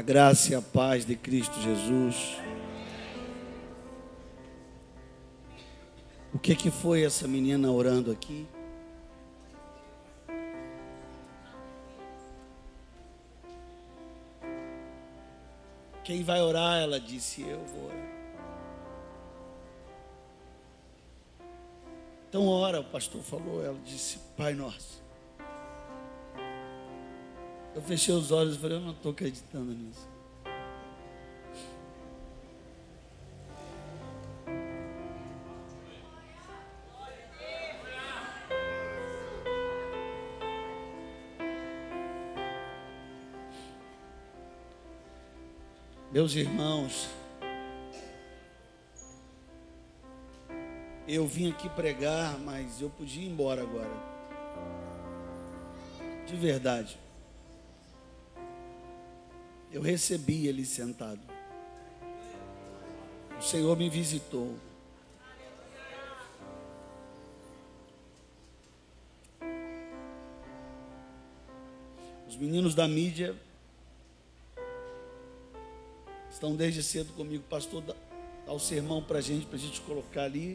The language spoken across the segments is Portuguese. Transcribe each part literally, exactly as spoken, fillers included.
A graça e a paz de Cristo Jesus. O que que foi essa menina orando aqui? Quem vai orar? Ela disse, eu vou orar. Então ora, o pastor falou, ela disse, Pai nosso. Eu fechei os olhos e falei, eu não estou acreditando nisso. Meus irmãos, eu vim aqui pregar, mas eu podia ir embora agora. De verdade. Eu recebi ele sentado. O Senhor me visitou. Os meninos da mídia estão desde cedo comigo. O pastor dá, dá o sermão para a gente, para a gente colocar ali.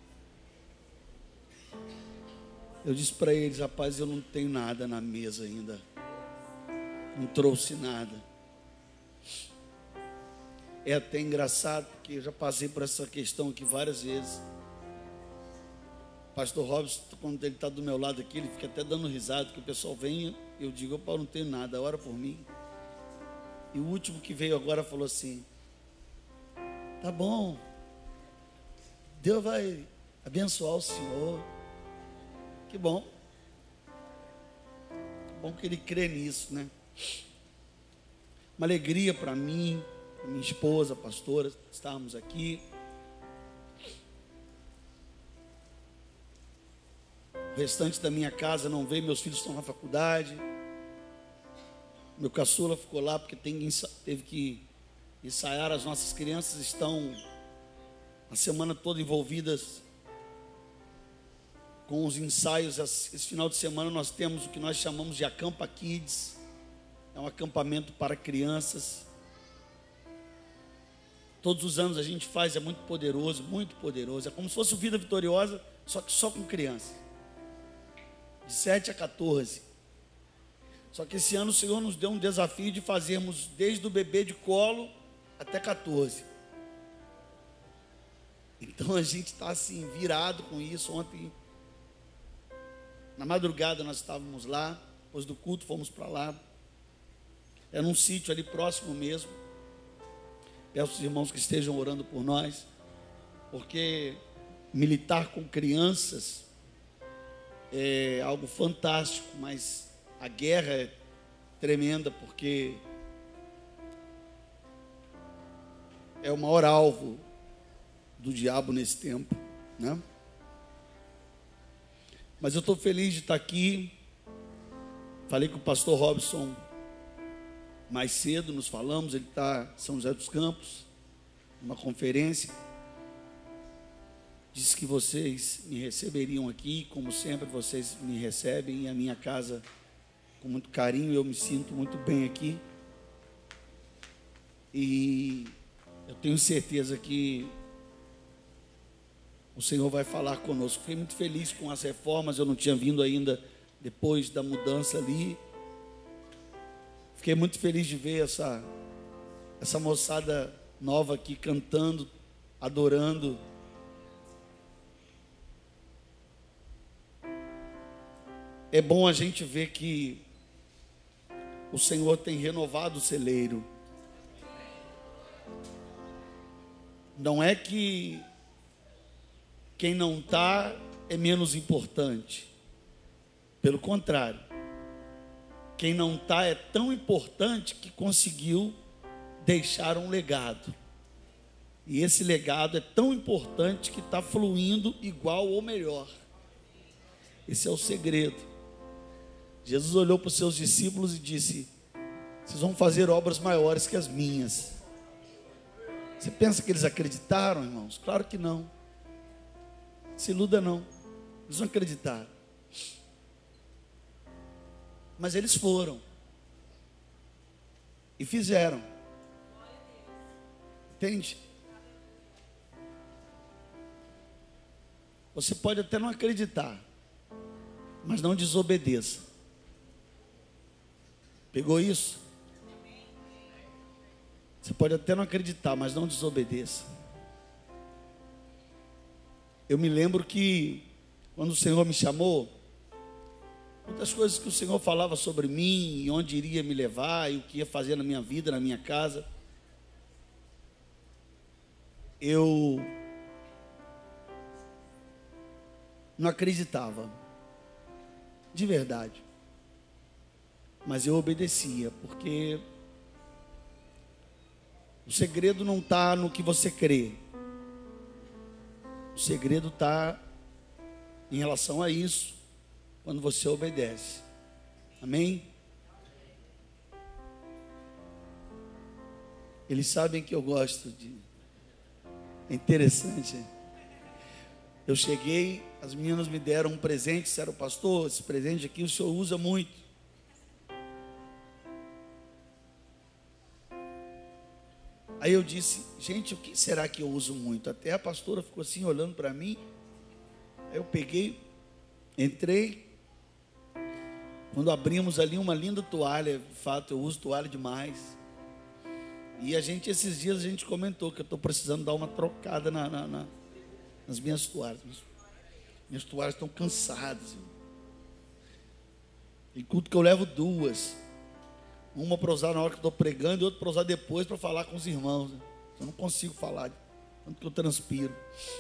Eu disse para eles, rapaz, eu não tenho nada na mesa ainda. Não trouxe nada. É até engraçado, porque eu já passei por essa questão aqui várias vezes. O pastor Robson, quando ele está do meu lado aqui, ele fica até dando risada, que o pessoal vem, eu digo, opa, eu não tenho nada, ora por mim. E o último que veio agora falou assim, tá bom, Deus vai abençoar o senhor. Que bom. Que bom que ele crê nisso, né? Uma alegria para mim, minha esposa, a pastora, estarmos aqui. O restante da minha casa não veio, meus filhos estão na faculdade. Meu caçula ficou lá porque tem, teve que ensaiar. As nossas crianças estão a semana toda envolvidas com os ensaios. Esse final de semana nós temos o que nós chamamos de Acampa Kids. É um acampamento para crianças. Todos os anos a gente faz, é muito poderoso, muito poderoso. É como se fosse o Vida Vitoriosa, só que só com criança. De sete a quatorze. Só que esse ano o Senhor nos deu um desafio de fazermos desde o bebê de colo até quatorze. Então a gente está assim, virado com isso. Ontem, na madrugada, nós estávamos lá. Depois do culto, fomos para lá. Era um sítio ali próximo mesmo. Peço aos irmãos que estejam orando por nós, porque militar com crianças é algo fantástico, mas a guerra é tremenda, porque é o maior alvo do diabo nesse tempo, né? Mas eu estou feliz de estar aqui. Falei com o pastor Robson mais cedo, nos falamos, ele está em São José dos Campos, numa conferência. Disse que vocês me receberiam aqui, como sempre vocês me recebem, e a minha casa com muito carinho, eu me sinto muito bem aqui. E eu tenho certeza que o Senhor vai falar conosco. Fiquei muito feliz com as reformas, eu não tinha vindo ainda depois da mudança ali. Fiquei muito feliz de ver essa, essa moçada nova aqui cantando, adorando. É bom a gente ver que o Senhor tem renovado o celeiro. Não é que quem não está é menos importante. Pelo contrário. Quem não está é tão importante que conseguiu deixar um legado. E esse legado é tão importante que está fluindo igual ou melhor. Esse é o segredo. Jesus olhou para os seus discípulos e disse, vocês vão fazer obras maiores que as minhas. Você pensa que eles acreditaram, irmãos? Claro que não. Se iluda não. Eles não acreditaram. Mas eles foram. E fizeram. Entende? Você pode até não acreditar, mas não desobedeça. Pegou isso? Você pode até não acreditar, mas não desobedeça. Eu me lembro que quando o Senhor me chamou, muitas coisas que o Senhor falava sobre mim, e onde iria me levar, e o que ia fazer na minha vida, na minha casa, eu não acreditava, de verdade, mas eu obedecia, porque o segredo não está no que você crê, o segredo está em relação a isso, quando você obedece. Amém? Eles sabem que eu gosto de... É interessante. Eu cheguei, as meninas me deram um presente, disseram: pastor, esse presente aqui o senhor usa muito. Aí eu disse: gente, o que será que eu uso muito? Até a pastora ficou assim olhando para mim. Aí eu peguei, entrei. Quando abrimos ali uma linda toalha, de fato eu uso toalha demais. E a gente, esses dias a gente comentou que eu estou precisando dar uma trocada na, na, na, nas minhas toalhas. Minhas toalhas estão cansadas. Tem culto que eu levo duas. Uma para usar na hora que estou pregando e outra para usar depois para falar com os irmãos. Eu não consigo falar, tanto que eu transpiro.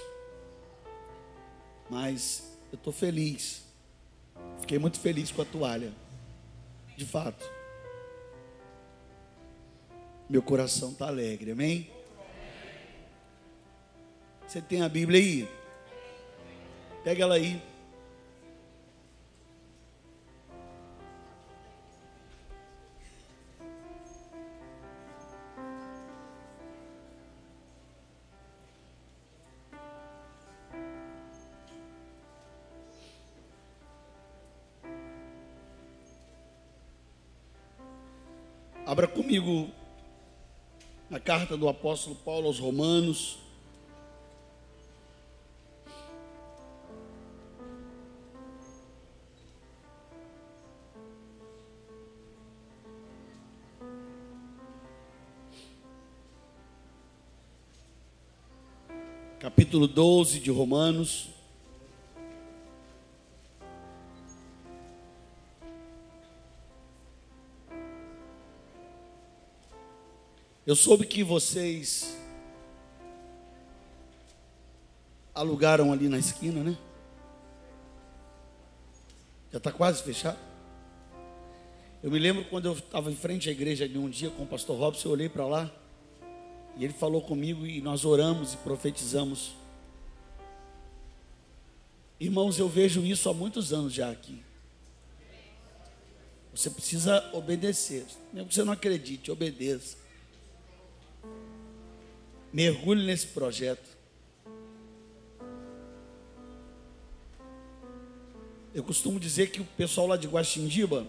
Mas eu estou feliz. Fiquei muito feliz com a toalha. De fato. Meu coração está alegre, amém? Você tem a Bíblia aí? Pega ela aí. Abra comigo na carta do apóstolo Paulo aos Romanos. Capítulo doze de Romanos. Eu soube que vocês alugaram ali na esquina, né? Já está quase fechado. Eu me lembro quando eu estava em frente à igreja de um dia com o pastor Robson, eu olhei para lá e ele falou comigo e nós oramos e profetizamos. Irmãos, eu vejo isso há muitos anos já aqui. Você precisa obedecer. Mesmo que você não acredite, obedeça. Mergulhe nesse projeto. Eu costumo dizer que o pessoal lá de Guaxindiba,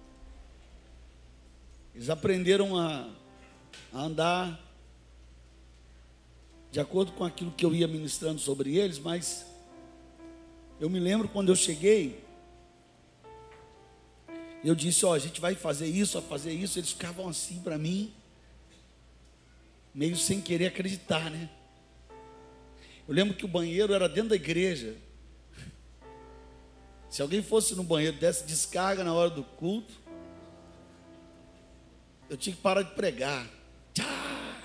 eles aprenderam a, a andar de acordo com aquilo que eu ia ministrando sobre eles, mas eu me lembro quando eu cheguei, eu disse: ó, a gente vai fazer isso, vai fazer isso. Eles ficavam assim para mim, meio sem querer acreditar, né? Eu lembro que o banheiro era dentro da igreja. Se alguém fosse no banheiro, desse descarga na hora do culto, eu tinha que parar de pregar. Tchá!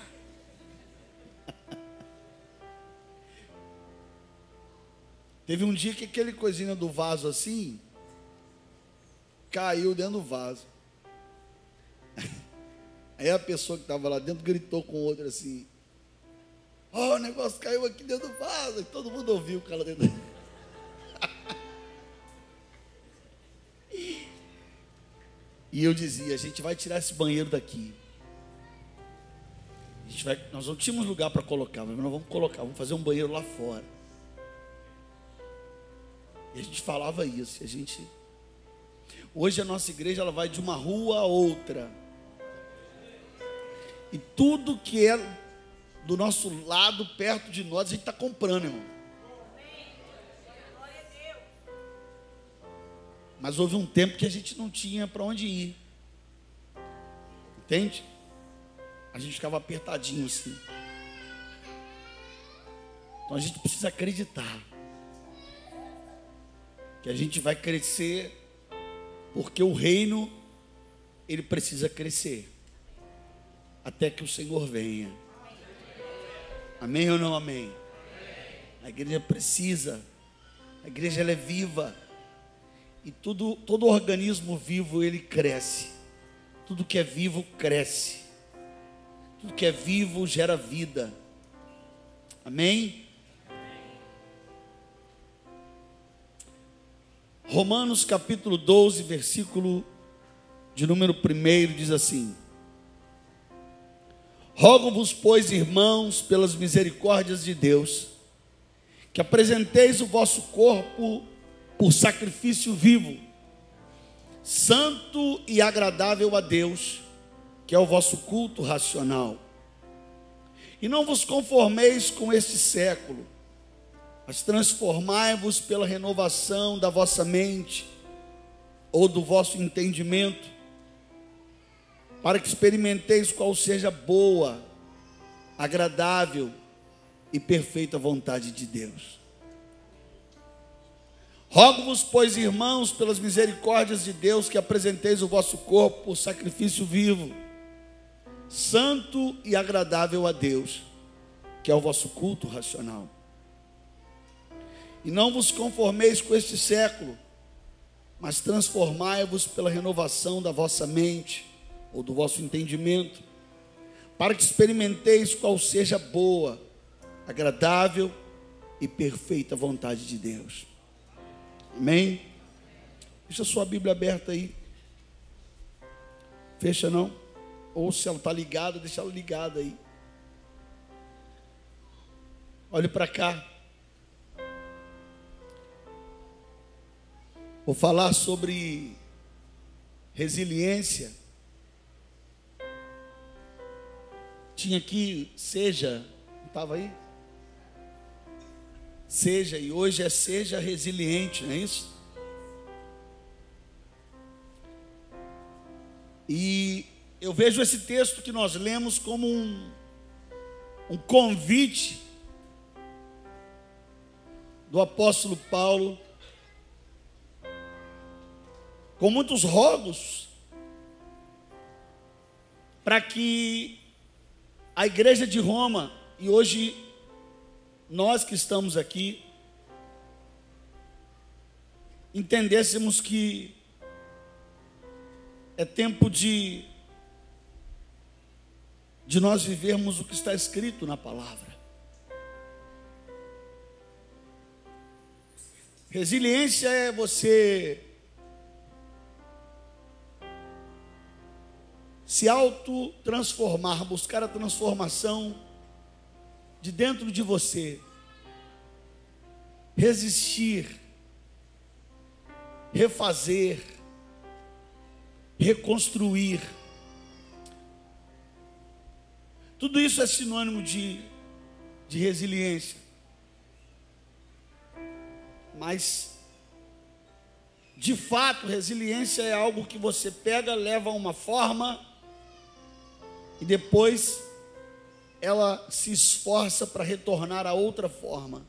Teve um dia que aquele coisinha do vaso assim caiu dentro do vaso. Aí a pessoa que estava lá dentro gritou com outra assim: ó, oh, o negócio caiu aqui dentro do vaso. E todo mundo ouviu o cara dentro. E eu dizia: a gente vai tirar esse banheiro daqui. A gente vai, nós não tínhamos lugar para colocar, mas nós vamos colocar, vamos fazer um banheiro lá fora. E a gente falava isso. A gente... Hoje a nossa igreja ela vai de uma rua a outra. E tudo que é do nosso lado, perto de nós, a gente está comprando, irmão. Mas houve um tempo que a gente não tinha para onde ir. Entende? A gente ficava apertadinho assim. Então a gente precisa acreditar que a gente vai crescer, porque o reino, ele precisa crescer até que o Senhor venha. Amém ou não amém? A igreja precisa. A igreja, ela é viva. E tudo, todo organismo vivo, ele cresce. Tudo que é vivo cresce. Tudo que é vivo gera vida. Amém? Romanos capítulo doze, versículo de número um, diz assim: rogo-vos, pois, irmãos, pelas misericórdias de Deus, que apresenteis o vosso corpo por sacrifício vivo, santo e agradável a Deus, que é o vosso culto racional. E não vos conformeis com este século, mas transformai-vos pela renovação da vossa mente, ou do vosso entendimento, para que experimenteis qual seja a boa, agradável e perfeita vontade de Deus. Rogo-vos, pois, irmãos, pelas misericórdias de Deus, que apresenteis o vosso corpo por sacrifício vivo, santo e agradável a Deus, que é o vosso culto racional. E não vos conformeis com este século, mas transformai-vos pela renovação da vossa mente, ou do vosso entendimento, para que experimenteis qual seja a boa, agradável e perfeita vontade de Deus. Amém? Deixa a sua Bíblia aberta aí. Fecha não? Ou se ela está ligada, deixa ela ligada aí. Olhe para cá. Vou falar sobre resiliência. Tinha aqui, seja, não estava aí? Seja, e hoje é seja resiliente, não é isso? E eu vejo esse texto que nós lemos como um, um convite do apóstolo Paulo, com muitos rogos, para que a igreja de Roma, e hoje nós que estamos aqui, entendêssemos que é tempo de, de nós vivermos o que está escrito na palavra. Resiliência é você se auto-transformar, buscar a transformação de dentro de você, resistir, refazer, reconstruir. Tudo isso é sinônimo de, de resiliência. Mas, de fato, resiliência é algo que você pega, leva a uma forma, e depois ela se esforça para retornar a outra forma.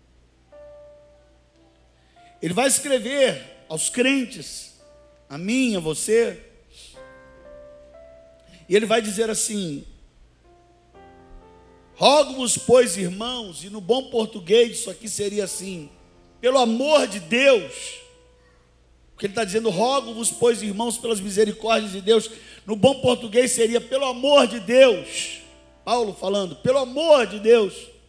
Ele vai escrever aos crentes, a mim, a você, e ele vai dizer assim: rogo-vos, pois, irmãos, e no bom português isso aqui seria assim, pelo amor de Deus, porque ele está dizendo, rogo-vos, pois, irmãos, pelas misericórdias de Deus. No bom português seria, pelo amor de Deus. Paulo falando, pelo amor de Deus.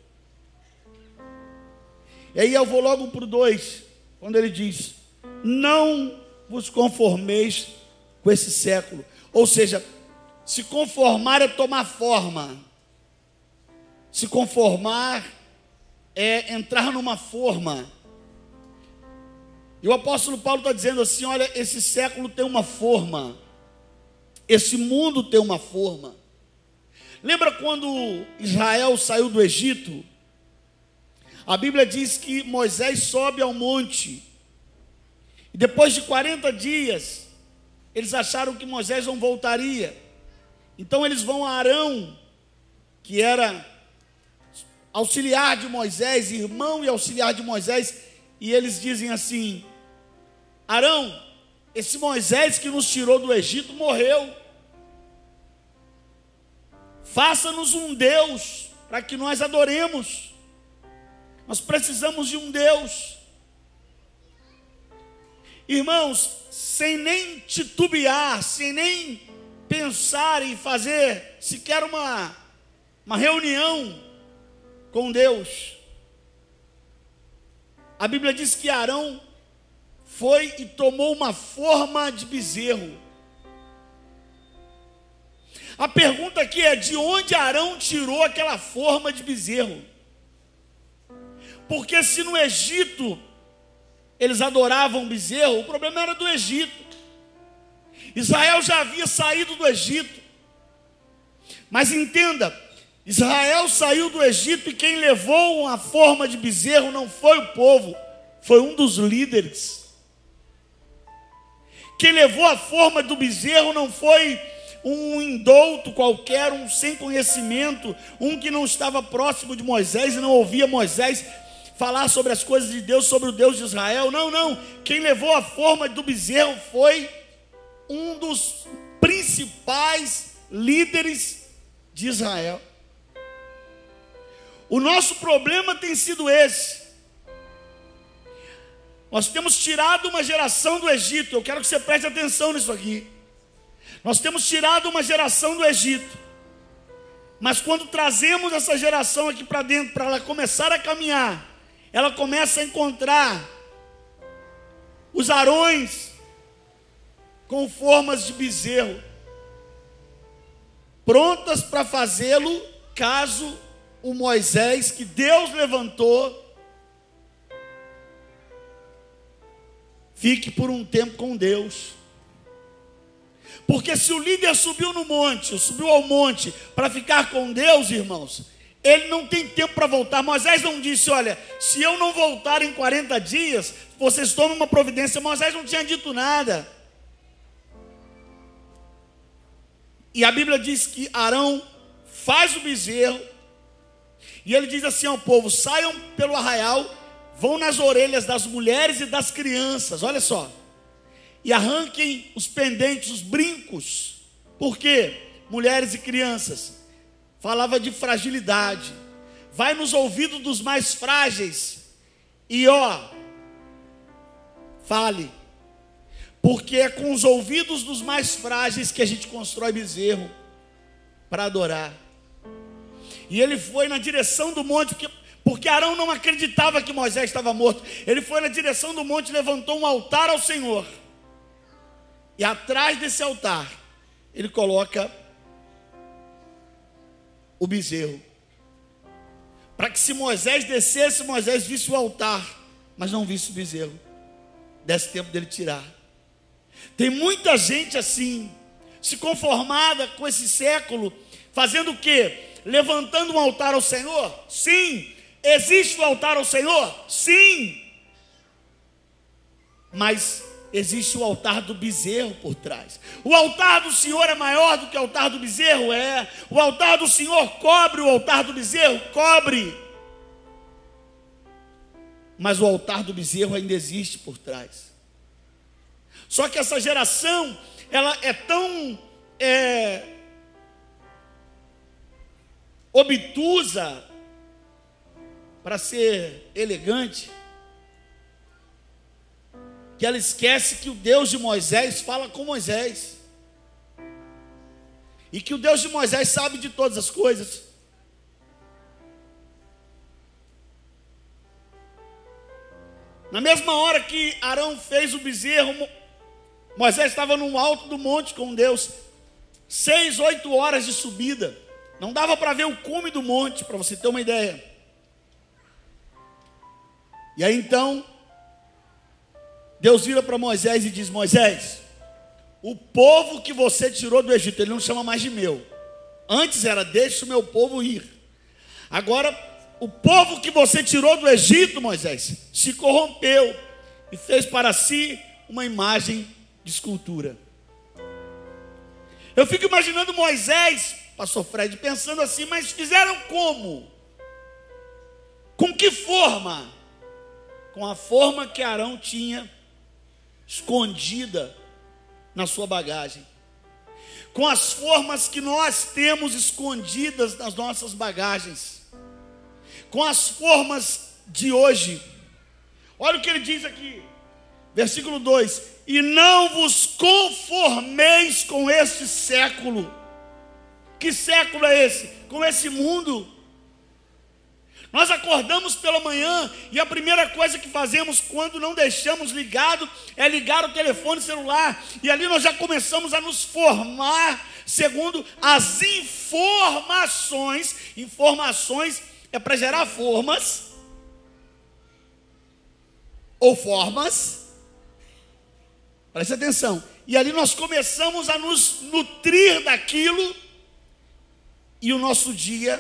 E aí eu vou logo para o dois, quando ele diz, não vos conformeis com esse século. Ou seja, se conformar é tomar forma. Se conformar é entrar numa forma. E o apóstolo Paulo está dizendo assim, olha, esse século tem uma forma. Esse mundo tem uma forma. Lembra quando Israel saiu do Egito? A Bíblia diz que Moisés sobe ao monte. E depois de quarenta dias, eles acharam que Moisés não voltaria. Então eles vão a Arão, que era auxiliar de Moisés, irmão e auxiliar de Moisés, e eles dizem assim: Arão, esse Moisés que nos tirou do Egito morreu. Faça-nos um Deus para que nós adoremos. Nós precisamos de um Deus. Irmãos, sem nem titubear, sem nem pensar em fazer sequer uma, uma reunião com Deus, a Bíblia diz que Arão foi e tomou uma forma de bezerro. A pergunta aqui é: de onde Arão tirou aquela forma de bezerro? Porque se no Egito eles adoravam bezerro, o problema era do Egito. Israel já havia saído do Egito. Mas entenda, Israel saiu do Egito e quem levou uma forma de bezerro não foi o povo, foi um dos líderes. Quem levou a forma do bezerro não foi um indouto qualquer, um sem conhecimento, um que não estava próximo de Moisés e não ouvia Moisés falar sobre as coisas de Deus, sobre o Deus de Israel. Não, não. Quem levou a forma do bezerro foi um dos principais líderes de Israel. O nosso problema tem sido esse. Nós temos tirado uma geração do Egito. Eu quero que você preste atenção nisso aqui. Nós temos tirado uma geração do Egito. Mas quando trazemos essa geração aqui para dentro, para ela começar a caminhar, ela começa a encontrar os Arões com formas de bezerro, prontas para fazê-lo caso o Moisés que Deus levantou fique por um tempo com Deus. Porque se o líder subiu no monte, subiu ao monte para ficar com Deus, irmãos, ele não tem tempo para voltar. Moisés não disse: olha, se eu não voltar em quarenta dias, vocês tomam uma providência. Moisés não tinha dito nada. E a Bíblia diz que Arão faz o bezerro, e ele diz assim ao povo: saiam pelo arraial, vão nas orelhas das mulheres e das crianças, olha só, e arranquem os pendentes, os brincos. Por quê? Mulheres e crianças, falava de fragilidade. Vai nos ouvidos dos mais frágeis e ó, fale, porque é com os ouvidos dos mais frágeis que a gente constrói bezerro para adorar. E ele foi na direção do monte, porque, porque Arão não acreditava que Moisés estava morto. Ele foi na direção do monte e levantou um altar ao Senhor. E atrás desse altar, ele coloca o bezerro, para que se Moisés descesse, Moisés visse o altar, mas não visse o bezerro. Desse tempo dele tirar. Tem muita gente assim, se conformada com esse século, fazendo o quê? Levantando um altar ao Senhor? Sim. Existe o altar ao Senhor? Sim. Mas existe o altar do bezerro por trás. O altar do Senhor é maior do que o altar do bezerro? É. O altar do Senhor cobre o altar do bezerro? Cobre. Mas o altar do bezerro ainda existe por trás. Só que essa geração, ela é tão é, obtusa, para ser elegante, que ela esquece que o Deus de Moisés fala com Moisés, e que o Deus de Moisés sabe de todas as coisas. Na mesma hora que Arão fez o bezerro, Moisés estava no alto do monte com Deus, seis, oito horas de subida, não dava para ver o cume do monte, para você ter uma ideia. E aí então Deus vira para Moisés e diz: Moisés, o povo que você tirou do Egito, ele não chama mais de meu, Antes era: deixa o meu povo ir. Agora, o povo que você tirou do Egito, Moisés, se corrompeu e fez para si uma imagem de escultura. Eu fico imaginando Moisés, pastor Fred, pensando assim: mas fizeram como? Com que forma? Com a forma que Arão tinha escondida na sua bagagem. Com as formas que nós temos escondidas nas nossas bagagens. Com as formas de hoje. Olha o que ele diz aqui, versículo dois: e não vos conformeis com este século. Que século é esse? Com esse mundo. Nós acordamos pela manhã e a primeira coisa que fazemos quando não deixamos ligado é ligar o telefone celular. E ali nós já começamos a nos formar segundo as informações. Informações é para gerar formas ou formas. Preste atenção. E ali nós começamos a nos nutrir daquilo. E o nosso dia,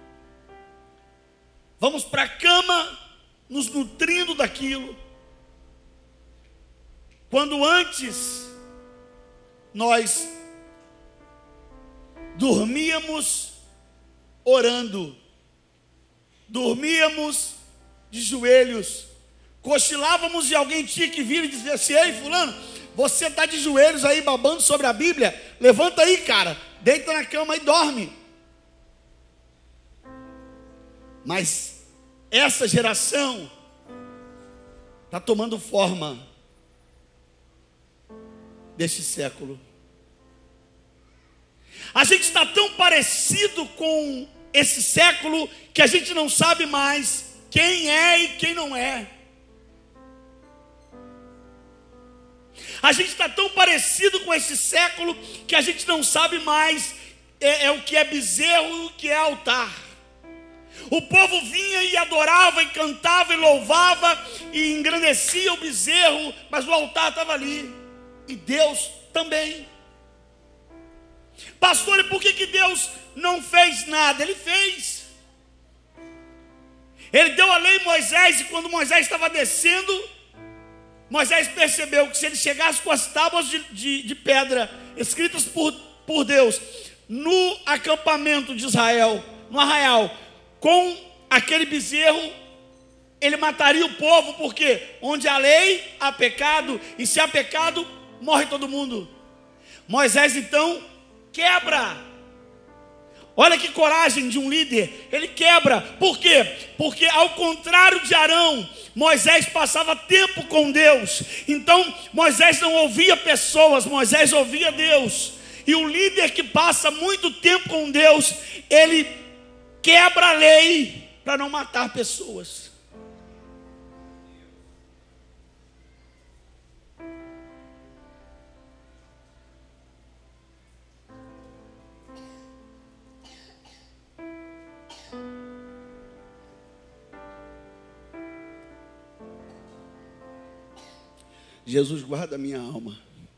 vamos para a cama nos nutrindo daquilo. Quando antes nós dormíamos orando, dormíamos de joelhos, cochilávamos e alguém tinha que vir e dizer assim: ei, fulano, você está de joelhos aí babando sobre a Bíblia? Levanta aí, cara, deita na cama e dorme. Mas essa geração está tomando forma deste século. A gente está tão parecido com esse século que a gente não sabe mais quem é e quem não é. A gente está tão parecido com esse século que a gente não sabe mais é, é o que é bezerro e o que é altar. O povo vinha e adorava, e cantava, e louvava, e engrandecia o bezerro, mas o altar estava ali, e Deus também. Pastor, e por que, que Deus não fez nada? Ele fez. Ele deu a lei a Moisés, e quando Moisés estava descendo, Moisés percebeu que se ele chegasse com as tábuas de, de, de pedra, escritas por, por Deus, no acampamento de Israel, no arraial, com aquele bezerro, ele mataria o povo, porque onde há lei, há pecado, e se há pecado, morre todo mundo. Moisés então quebra. Olha que coragem de um líder, ele quebra. Por quê? Porque ao contrário de Arão, Moisés passava tempo com Deus. Então Moisés não ouvia pessoas, Moisés ouvia Deus. E o líder que passa muito tempo com Deus, ele quebra a lei para não matar pessoas. Jesus, guarda a minha alma.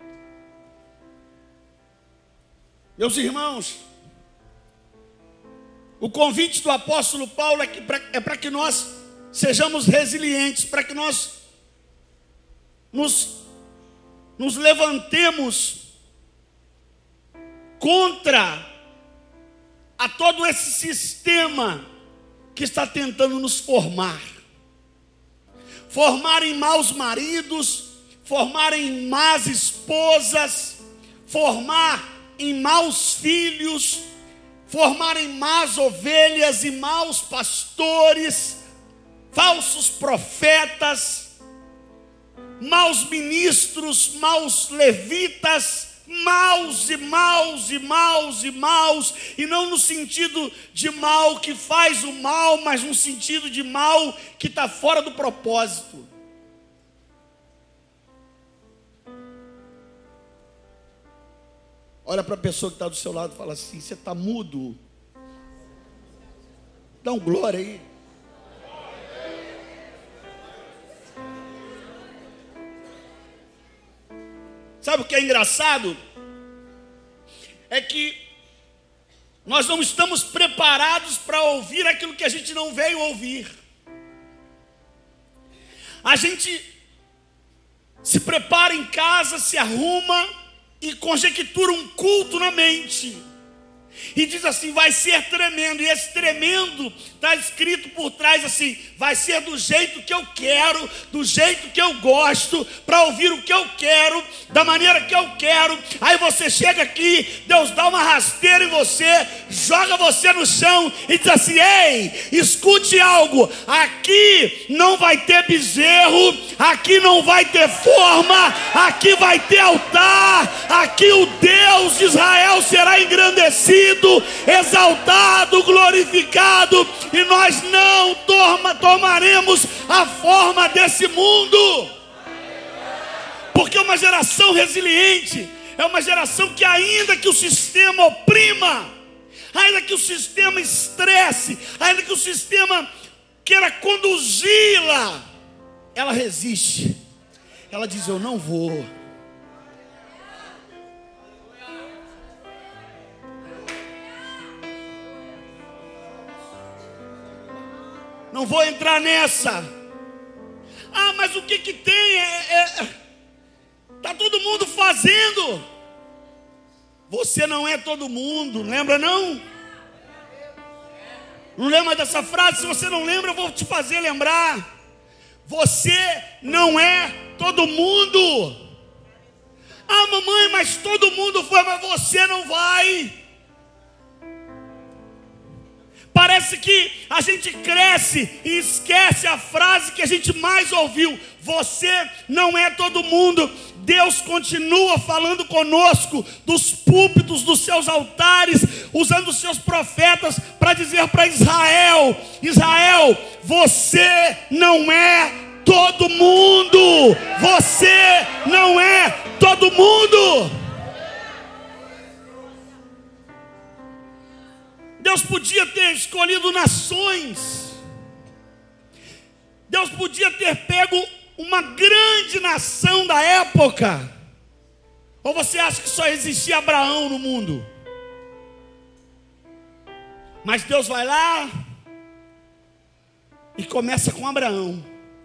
Meus irmãos, o convite do apóstolo Paulo é, é para que nós sejamos resilientes, para que nós nos, nos levantemos contra a todo esse sistema que está tentando nos formar. Formar em maus maridos, formar em más esposas, formar em maus filhos, formar em más ovelhas e maus pastores, falsos profetas, maus ministros, maus levitas, maus e maus e maus e maus, e não no sentido de mal que faz o mal, mas no sentido de mal que está fora do propósito. Olha para a pessoa que está do seu lado e fala assim: você está mudo? Dá um glória aí. Sabe o que é engraçado? É que Nós não estamos preparados para ouvir aquilo que a gente não veio ouvir. A gente se prepara em casa, se arruma e conjectura um culto na mente. E diz assim, vai ser tremendo. E esse tremendo está escrito por trás assim, vai ser do jeito que eu quero, do jeito que eu gosto, para ouvir o que eu quero, da maneira que eu quero. Aí você chega aqui, Deus dá uma rasteira em você, joga você no chão e diz assim, ei, escute algo, aqui não vai ter bezerro, aqui não vai ter forma, aqui vai ter altar, aqui o Deus de Israel será engrandecido, exaltado, glorificado, e nós não toma, tomaremos a forma desse mundo, porque uma geração resiliente é uma geração que, ainda que o sistema oprima, ainda que o sistema estresse, ainda que o sistema queira conduzi-la, ela resiste, ela diz, eu não vou. Não vou entrar nessa. Ah, mas o que que tem? É, é, tá todo mundo fazendo. Você não é todo mundo, lembra não? Não lembra dessa frase? Se você não lembra, eu vou te fazer lembrar. Você não é todo mundo. Ah, mamãe, mas todo mundo foi, mas você não vai. Parece que a gente cresce e esquece a frase que a gente mais ouviu. Você não é todo mundo. Deus continua falando conosco dos púlpitos dos seus altares, usando os seus profetas para dizer para Israel, Israel, você não é todo mundo. Você não é todo mundo. Deus podia ter escolhido nações. Deus podia ter pego uma grande nação da época. Ou você acha que só existia Abraão no mundo? Mas Deus vai lá e começa com Abraão.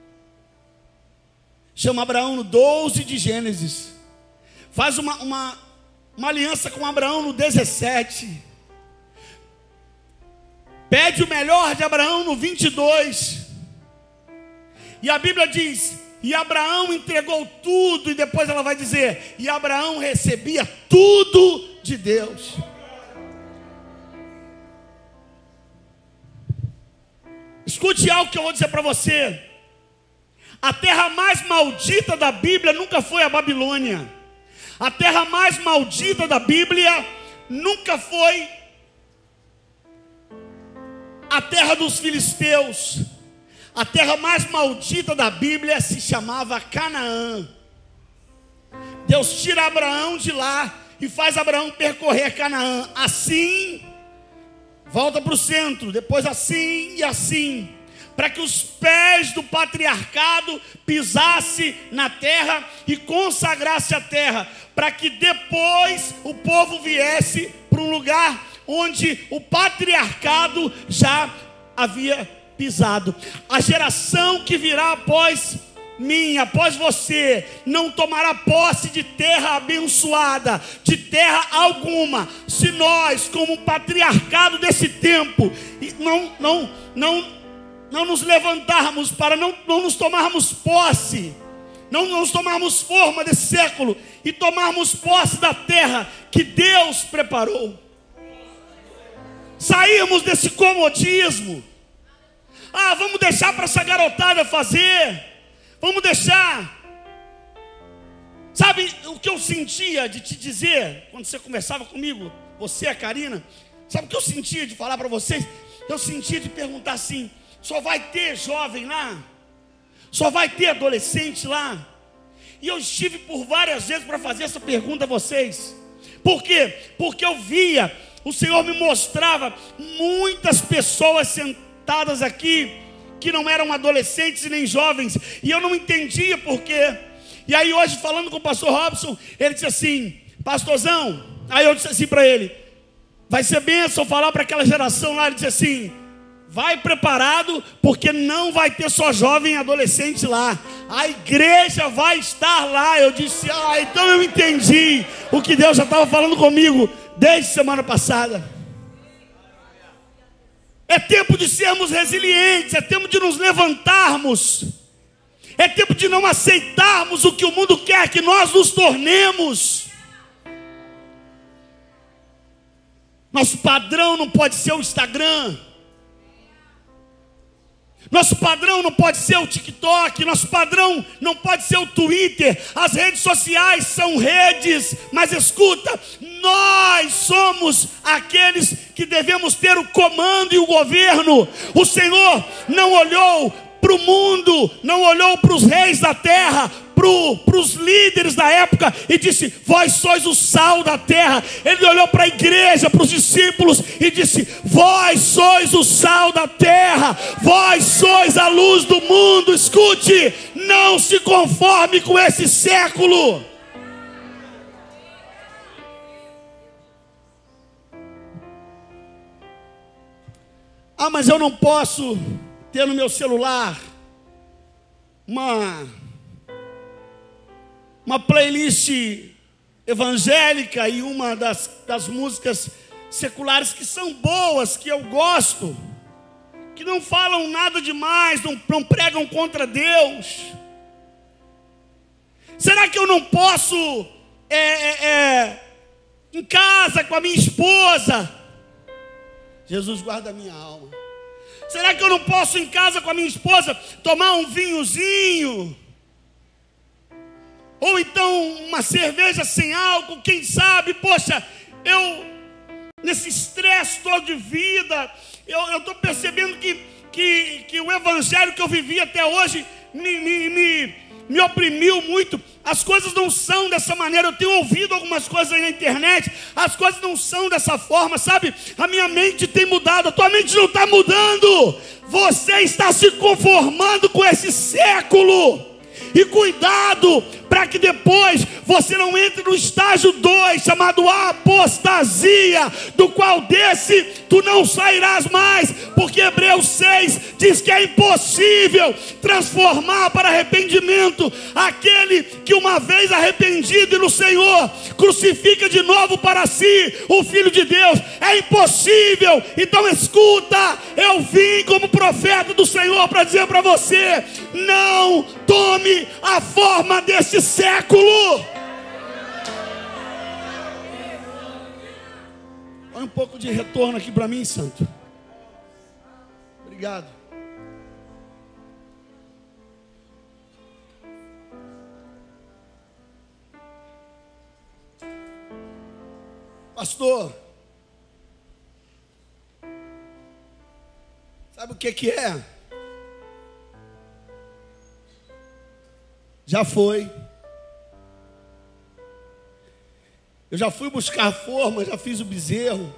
Chama Abraão no doze de Gênesis. Faz uma, uma, uma aliança com Abraão no dezessete. Pede o melhor de Abraão no vinte e dois. E a Bíblia diz, e Abraão entregou tudo, e depois ela vai dizer, e Abraão recebia tudo de Deus. Escute algo que eu vou dizer para você. A terra mais maldita da Bíblia nunca foi a Babilônia. A terra mais maldita da Bíblia nunca foi a terra dos filisteus. A terra mais maldita da Bíblia se chamava Canaã. Deus tira Abraão de lá e faz Abraão percorrer Canaã. Assim, volta para o centro, depois assim e assim, para que os pés do patriarcado pisasse na terra e consagrasse a terra, para que depois o povo viesse para um lugar onde o patriarcado já havia pisado. A geração que virá após mim, após você, não tomará posse de terra abençoada, de terra alguma, se nós, como patriarcado desse tempo, não, não, não, não nos levantarmos para não, não nos tomarmos posse, não nos tomarmos forma desse século e tomarmos posse da terra que Deus preparou. Sairmos desse comodismo. Ah, vamos deixar para essa garotada fazer. Vamos deixar. Sabe o que eu sentia de te dizer quando você conversava comigo, você, a Karina? Sabe o que eu sentia de falar para vocês? Eu sentia de perguntar assim: só vai ter jovem lá? Só vai ter adolescente lá? E eu estive por várias vezes para fazer essa pergunta a vocês. Por quê? Porque eu via, o Senhor me mostrava muitas pessoas sentadas aqui que não eram adolescentes e nem jovens, e eu não entendia por quê. E aí hoje, falando com o pastor Robson, ele disse assim: pastorzão, aí eu disse assim para ele: Vai ser bênção falar para aquela geração lá e dizer assim: vai preparado, porque não vai ter só jovem e adolescente lá. A igreja vai estar lá. Eu disse: ah, então eu entendi o que Deus já estava falando comigo desde semana passada. É tempo de sermos resilientes, é tempo de nos levantarmos, é tempo de não aceitarmos o que o mundo quer que nós nos tornemos. Nosso padrão não pode ser o Instagram. Nosso padrão não pode ser o TikTok. Nosso padrão não pode ser o Twitter. As redes sociais são redes. Mas escuta, nós somos aqueles que devemos ter o comando e o governo. O Senhor não olhou para o mundo, não olhou para os reis da terra, para os líderes da época e disse: vós sois o sal da terra. Ele olhou para a igreja, para os discípulos e disse: vós sois o sal da terra, vós sois a luz do mundo. Escute, não se conforme com esse século. Ah, mas eu não posso ter no meu celular uma uma playlist evangélica e uma das, das músicas seculares que são boas, que eu gosto, que não falam nada demais, não, não pregam contra Deus. Será que eu não posso é, é, é, em casa com a minha esposa? Jesus guarda a minha alma. Será que eu não posso em casa com a minha esposa tomar um vinhozinho? Ou então uma cerveja sem álcool, quem sabe? Poxa, eu, nesse estresse todo de vida, eu estou percebendo que, que, que o evangelho que eu vivi até hoje me, me, me, me oprimiu muito. As coisas não são dessa maneira. Eu tenho ouvido algumas coisas aí na internet. As coisas não são dessa forma, sabe? A minha mente tem mudado. A tua mente não está mudando. Você está se conformando com esse século. E cuidado para que depois você não entre no estágio dois, chamado apostasia, do qual desse tu não sairás mais, porque Hebreus seis diz que é impossível transformar para arrependimento aquele que uma vez arrependido e no Senhor crucifica de novo para si o Filho de Deus. É impossível. Então escuta, eu vim como profeta do Senhor para dizer para você: não tome a forma desse século. Olha um pouco de retorno aqui para mim, santo. Obrigado. Pastor, sabe o que que é? Já foi. Eu já fui buscar forma, já fiz o bezerro,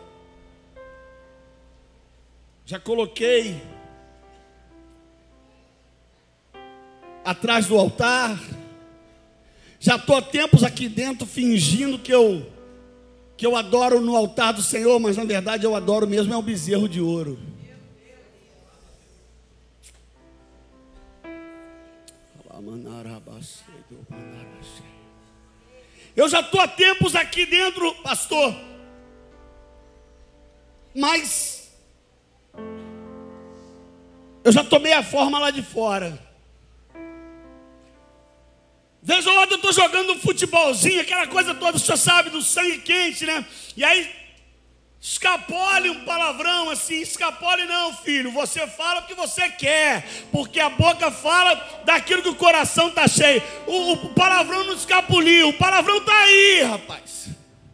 já coloquei atrás do altar, já estou há tempos aqui dentro fingindo que eu, que eu adoro no altar do Senhor, mas na verdade eu adoro mesmo é o bezerro de ouro. Eu já estou há tempos aqui dentro, pastor, mas eu já tomei a forma lá de fora. Vez ou outra eu estou jogando um futebolzinho, aquela coisa toda, o senhor sabe, do sangue quente, né? E aí escapole um palavrão assim. Escapole não, filho, você fala porque você quer, porque a boca fala daquilo que o coração está cheio. O, o palavrão não escapuliu, o palavrão está aí, rapaz.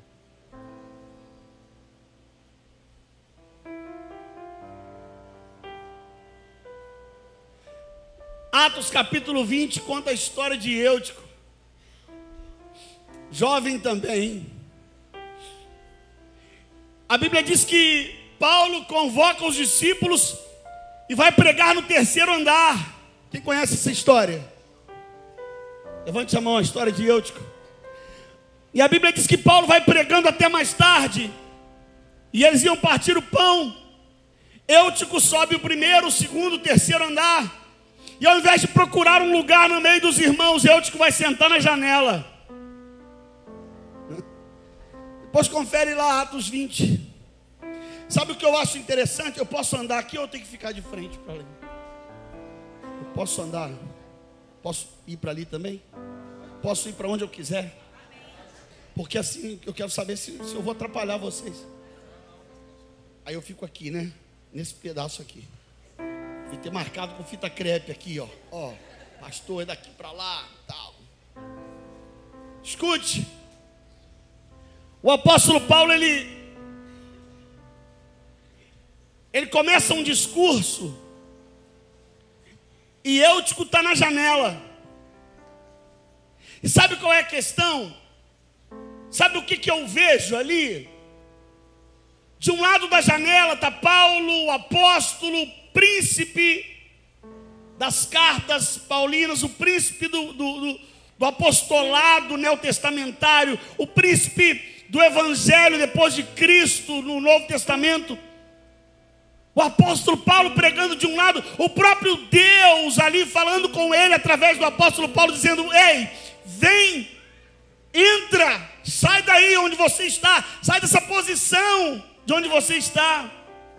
Atos capítulo vinte conta a história de Eutico, jovem também. A Bíblia diz que Paulo convoca os discípulos e vai pregar no terceiro andar. Quem conhece essa história? Levante a mão, a história de Eutico. E a Bíblia diz que Paulo vai pregando até mais tarde. E eles iam partir o pão. Eutico sobe o primeiro, o segundo, o terceiro andar. E ao invés de procurar um lugar no meio dos irmãos, Eutico vai sentar na janela. Depois confere lá Atos vinte. Sabe o que eu acho interessante? Eu posso andar aqui ou eu tenho que ficar de frente para ali? Eu posso andar? Posso ir para ali também? Posso ir para onde eu quiser? Porque assim, eu quero saber se, se eu vou atrapalhar vocês. Aí eu fico aqui, né? Nesse pedaço aqui. Vou ter marcado com fita crepe aqui, ó. Ó, pastor, é daqui para lá, tal. Escute. O apóstolo Paulo, ele... Ele começa um discurso. E Eutico está na janela. E sabe qual é a questão? Sabe o que, que eu vejo ali? De um lado da janela está Paulo, o apóstolo, o príncipe das cartas paulinas, o príncipe do, do, do, do apostolado neotestamentário, o príncipe do evangelho depois de Cristo no Novo Testamento. O apóstolo Paulo pregando de um lado, o próprio Deus ali falando com ele através do apóstolo Paulo, dizendo: ei, vem, entra, sai daí onde você está, sai dessa posição de onde você está.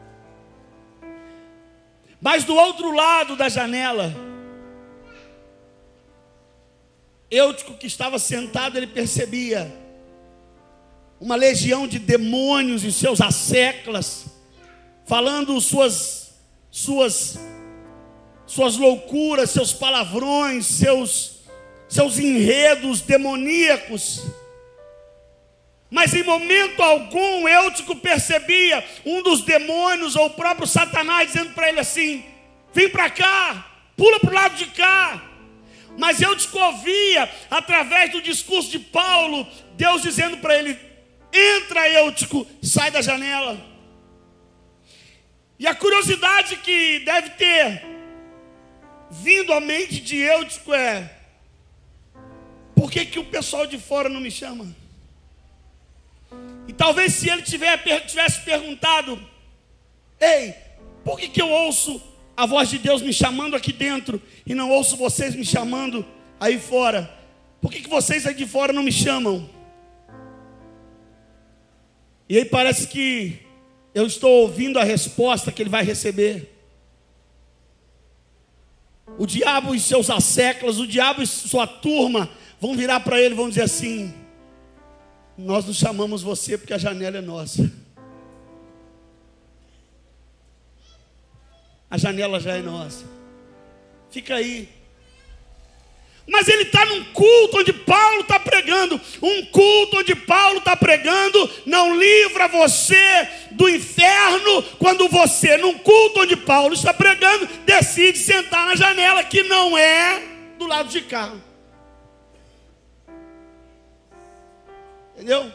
Mas do outro lado da janela, Eutico, que estava sentado, ele percebia uma legião de demônios em seus asseclas, falando suas, suas, suas loucuras, seus palavrões, seus, seus enredos demoníacos. Mas em momento algum, Eutico percebia um dos demônios, ou o próprio Satanás, dizendo para ele assim: vem para cá, pula para o lado de cá. Mas Eutico ouvia, através do discurso de Paulo, Deus dizendo para ele: entra, Eutico, sai da janela. E a curiosidade que deve ter vindo à mente de Eutico é: por que que o pessoal de fora não me chama? E talvez se ele tivesse perguntado: ei, por que que eu ouço a voz de Deus me chamando aqui dentro e não ouço vocês me chamando aí fora? Por que que vocês aí de fora não me chamam? E aí parece que eu estou ouvindo a resposta que ele vai receber. O diabo e seus asseclas, o diabo e sua turma vão virar para ele e vão dizer assim: nós não chamamos você porque a janela é nossa. A janela já é nossa. Fica aí. Mas ele está num culto onde Paulo está pregando. Um culto onde Paulo está pregando não livra você do inferno, quando você, num culto onde Paulo está pregando, decide sentar na janela que não é do lado de cá. Entendeu?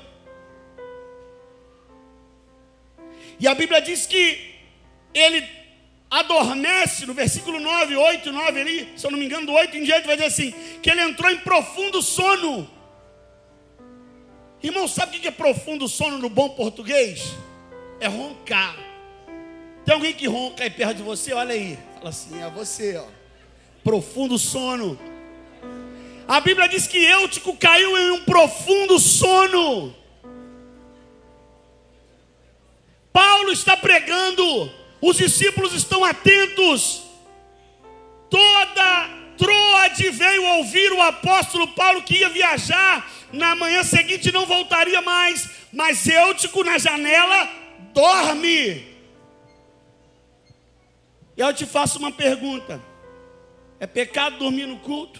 E a Bíblia diz que ele adormece, no versículo nove, oito, nove ali, se eu não me engano, do oito em diante, vai dizer assim, que ele entrou em profundo sono. Irmão, sabe o que é profundo sono no bom português? É roncar. Tem alguém que ronca aí perto de você? Olha aí, fala assim: é você, ó. Profundo sono. A Bíblia diz que Eutico caiu em um profundo sono. Paulo está pregando, os discípulos estão atentos. Toda Troade veio ouvir o apóstolo Paulo, que ia viajar na manhã seguinte e não voltaria mais. Mas Eutico na janela dorme. E eu te faço uma pergunta: é pecado dormir no culto?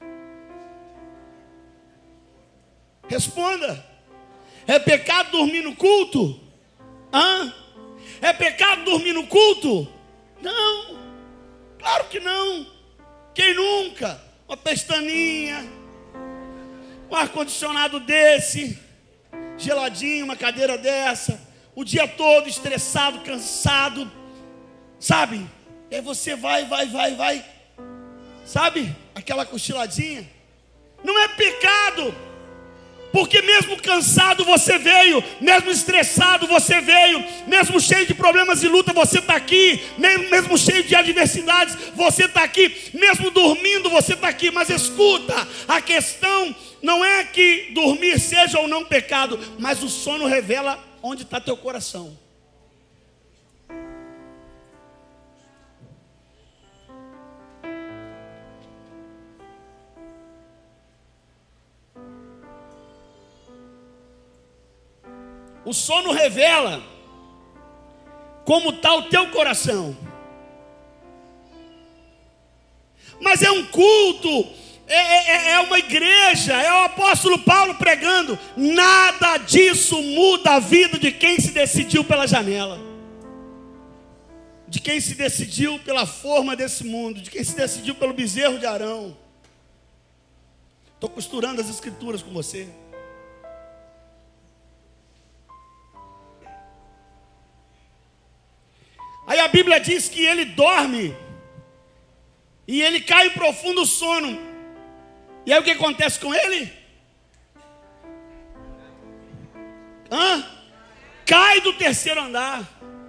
Responda. É pecado dormir no culto? Hã? É pecado dormir no culto? Não, claro que não. Quem nunca? Uma pestaninha, um ar-condicionado desse, geladinho, uma cadeira dessa, o dia todo estressado, cansado, sabe? E aí você vai, vai, vai, vai, sabe? Aquela cochiladinha. Não é pecado. Porque mesmo cansado você veio, mesmo estressado você veio, mesmo cheio de problemas e luta você está aqui, mesmo, mesmo cheio de adversidades você está aqui, mesmo dormindo você está aqui. Mas escuta, a questão não é que dormir seja ou não pecado, mas o sono revela onde está teu coração. O sono revela como está o teu coração. Mas é um culto, é, é, é uma igreja, é o apóstolo Paulo pregando. Nada disso muda a vida de quem se decidiu pela janela, de quem se decidiu pela forma desse mundo, de quem se decidiu pelo bezerro de Arão. Estou costurando as escrituras com você. Aí a Bíblia diz que ele dorme e ele cai em profundo sono. E aí o que acontece com ele? Hã? Cai do terceiro andar.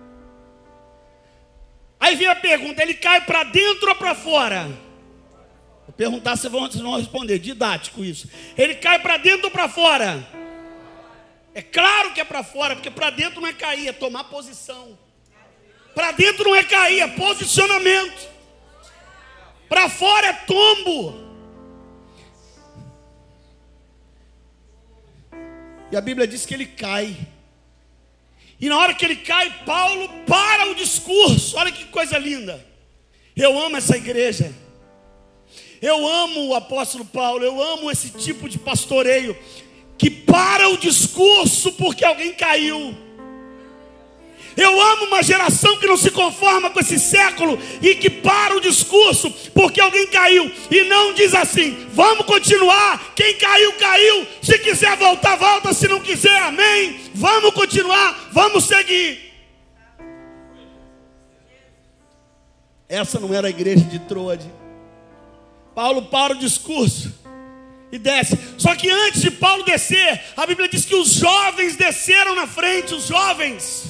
Aí vem a pergunta: ele cai para dentro ou para fora? Vou perguntar, vocês vão, vocês vão responder, didático isso. Ele cai para dentro ou para fora? É claro que é para fora, porque para dentro não é cair, é tomar posição. Para dentro não é cair, é posicionamento. Para fora é tombo. E a Bíblia diz que ele cai. E na hora que ele cai, Paulo para o discurso. Olha que coisa linda. Eu amo essa igreja. Eu amo o apóstolo Paulo. Eu amo esse tipo de pastoreio que para o discurso porque alguém caiu. Eu amo uma geração que não se conforma com esse século e que para o discurso porque alguém caiu e não diz assim: vamos continuar, quem caiu, caiu, se quiser voltar, volta, se não quiser, amém, vamos continuar, vamos seguir. Essa não era a igreja de Troade. Paulo para o discurso e desce. Só que antes de Paulo descer, a Bíblia diz que os jovens desceram na frente, os jovens.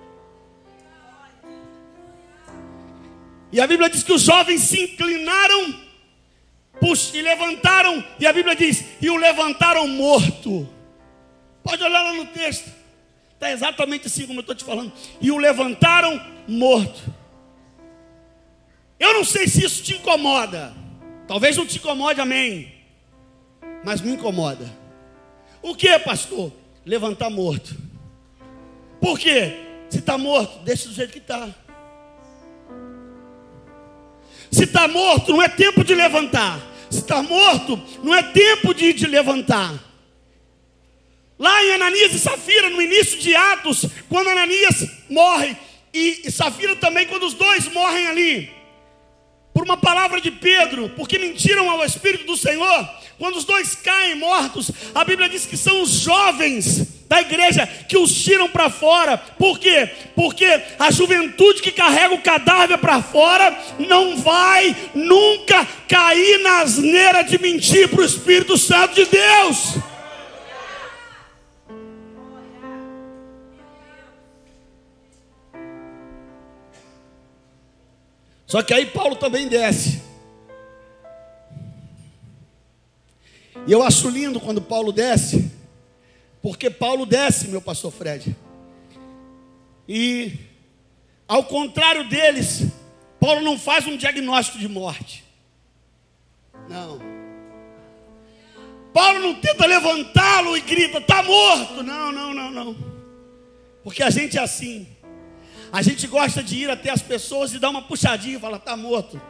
E a Bíblia diz que os jovens se inclinaram puxa, e levantaram, e a Bíblia diz, e o levantaram morto. Pode olhar lá no texto, está exatamente assim como eu estou te falando. E o levantaram morto. Eu não sei se isso te incomoda. Talvez não te incomode, amém. Mas me incomoda. O que, pastor? Levantar morto. Por quê? Se está morto, deixa do jeito que está. Se está morto, não é tempo de levantar. Se está morto, não é tempo de, de levantar. Lá em Ananias e Safira, no início de Atos, quando Ananias morre, e, e Safira também, quando os dois morrem ali, por uma palavra de Pedro, porque mentiram ao Espírito do Senhor, quando os dois caem mortos, a Bíblia diz que são os jovens da igreja que os tiram para fora. Por quê? Porque a juventude que carrega o cadáver para fora não vai nunca cair na asneira de mentir para o Espírito Santo de Deus. Só que aí Paulo também desce. E eu acho lindo quando Paulo desce, porque Paulo desce, meu pastor Fred. E ao contrário deles, Paulo não faz um diagnóstico de morte. Não. Paulo não tenta levantá-lo e grita, está morto. Não, não, não, não. Porque a gente é assim. A gente gosta de ir até as pessoas e dar uma puxadinha e falar, está morto.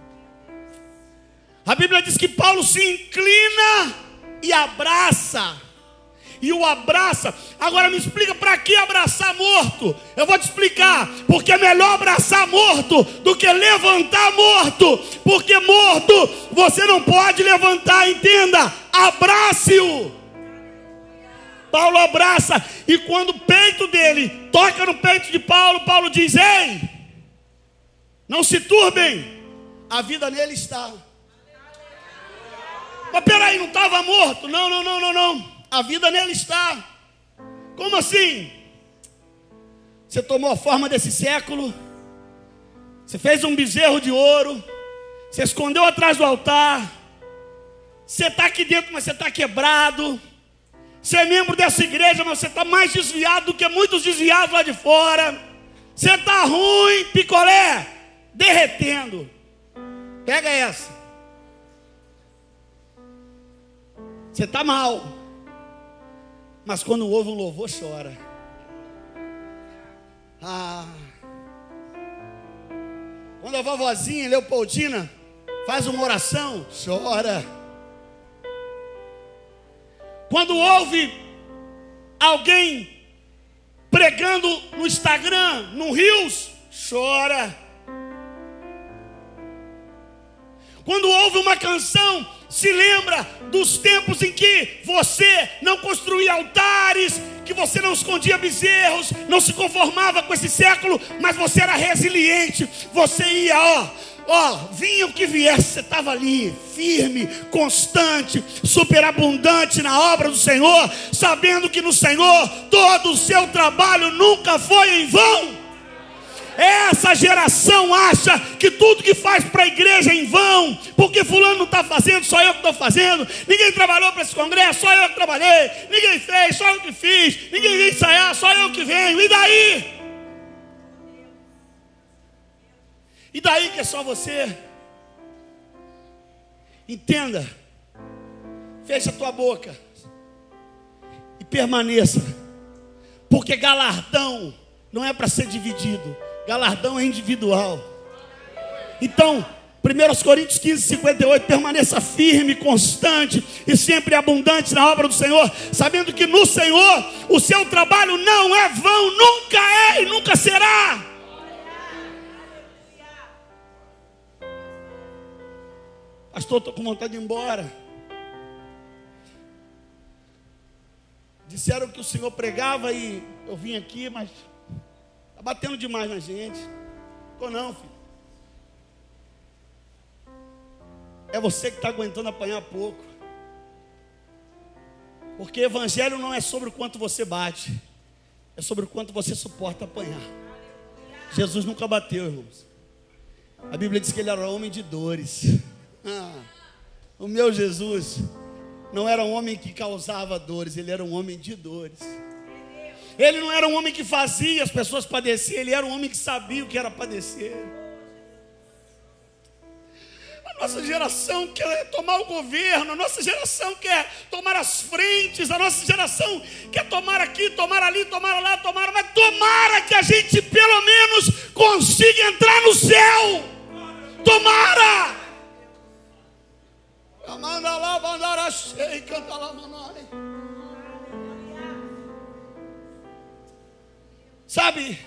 A Bíblia diz que Paulo se inclina e abraça. E o abraça. Agora me explica, para que abraçar morto? Eu vou te explicar. Porque é melhor abraçar morto do que levantar morto. Porque morto você não pode levantar, entenda. Abrace-o. Paulo abraça, e quando o peito dele toca no peito de Paulo, Paulo diz, ei, não se turbem, a vida nele está. Mas peraí, não estava morto? Não, não, não, não, não. A vida nele está. Como assim? Você tomou a forma desse século, você fez um bezerro de ouro, você escondeu atrás do altar, você está aqui dentro, mas você está quebrado. Você é membro dessa igreja, mas você está mais desviado do que muitos desviados lá de fora. Você está ruim, picolé, derretendo. Pega essa. Você está mal, mas quando ouve um louvor, chora. Ah. Quando a vovozinha Leopoldina faz uma oração, chora. Quando ouve alguém pregando no Instagram, no Reels, chora. Quando ouve uma canção, se lembra dos tempos em que você não construía altares, que você não escondia bezerros, não se conformava com esse século, mas você era resiliente. Você ia, ó, ó, vinha o que viesse, você estava ali, firme, constante, superabundante na obra do Senhor, sabendo que no Senhor todo o seu trabalho nunca foi em vão. Essa geração acha que tudo que faz para a igreja é em vão, porque fulano não está fazendo, só eu que estou fazendo. Ninguém trabalhou para esse congresso, só eu que trabalhei. Ninguém fez, só eu que fiz. Ninguém veio ensaiar, só eu que venho. E daí? E daí que é só você? Entenda. Fecha a tua boca e permaneça, porque galardão não é para ser dividido. Galardão é individual. Então, primeiro Coríntios quinze, cinquenta e oito, permaneça firme, constante e sempre abundante na obra do Senhor, sabendo que no Senhor o seu trabalho não é vão, nunca é e nunca será. Pastor, estou com vontade de ir embora. Disseram que o Senhor pregava e eu vim aqui, mas está batendo demais na gente. Ou não, filho? É você que está aguentando apanhar pouco. Porque evangelho não é sobre o quanto você bate, é sobre o quanto você suporta apanhar. Jesus nunca bateu, irmãos. A Bíblia diz que ele era homem de dores. Ah, o meu Jesus não era um homem que causava dores, ele era um homem de dores. Ele não era um homem que fazia as pessoas padecer, ele era um homem que sabia o que era padecer. A nossa geração quer tomar o governo, a nossa geração quer tomar as frentes, a nossa geração quer tomar aqui, tomar ali, tomar lá, tomar, mas tomara que a gente pelo menos consiga entrar no céu. Tomara! Manda lá, bandara cheia, canta lá, manai. Sabe?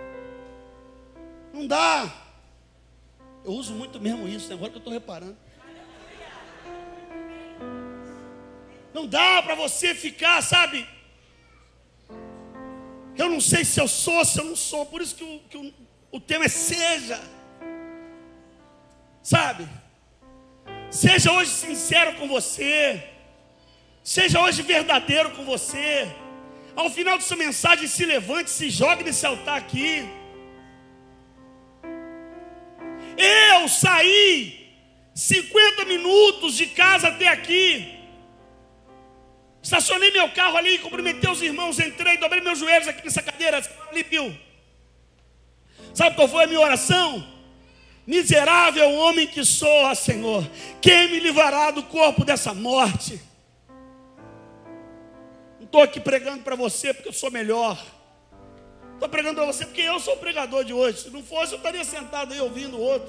Não dá. Eu uso muito mesmo isso, agora que eu estou reparando. Não dá para você ficar, sabe? Eu não sei se eu sou, se eu não sou. Por isso que o, que o, o tema é seja. Sabe? Seja hoje sincero com você. Seja hoje verdadeiro com você. Ao final dessa mensagem, se levante, se jogue nesse altar aqui. Eu saí cinquenta minutos de casa até aqui. Estacionei meu carro ali, cumprimentei os irmãos, entrei, dobrei meus joelhos aqui nessa cadeira, ali, viu? Sabe qual foi a minha oração? Miserável homem que sou, ó Senhor, quem me livrará do corpo dessa morte? Não estou aqui pregando para você porque eu sou melhor. Estou pregando para você porque eu sou o pregador de hoje. Se não fosse, eu estaria sentado aí ouvindo o outro.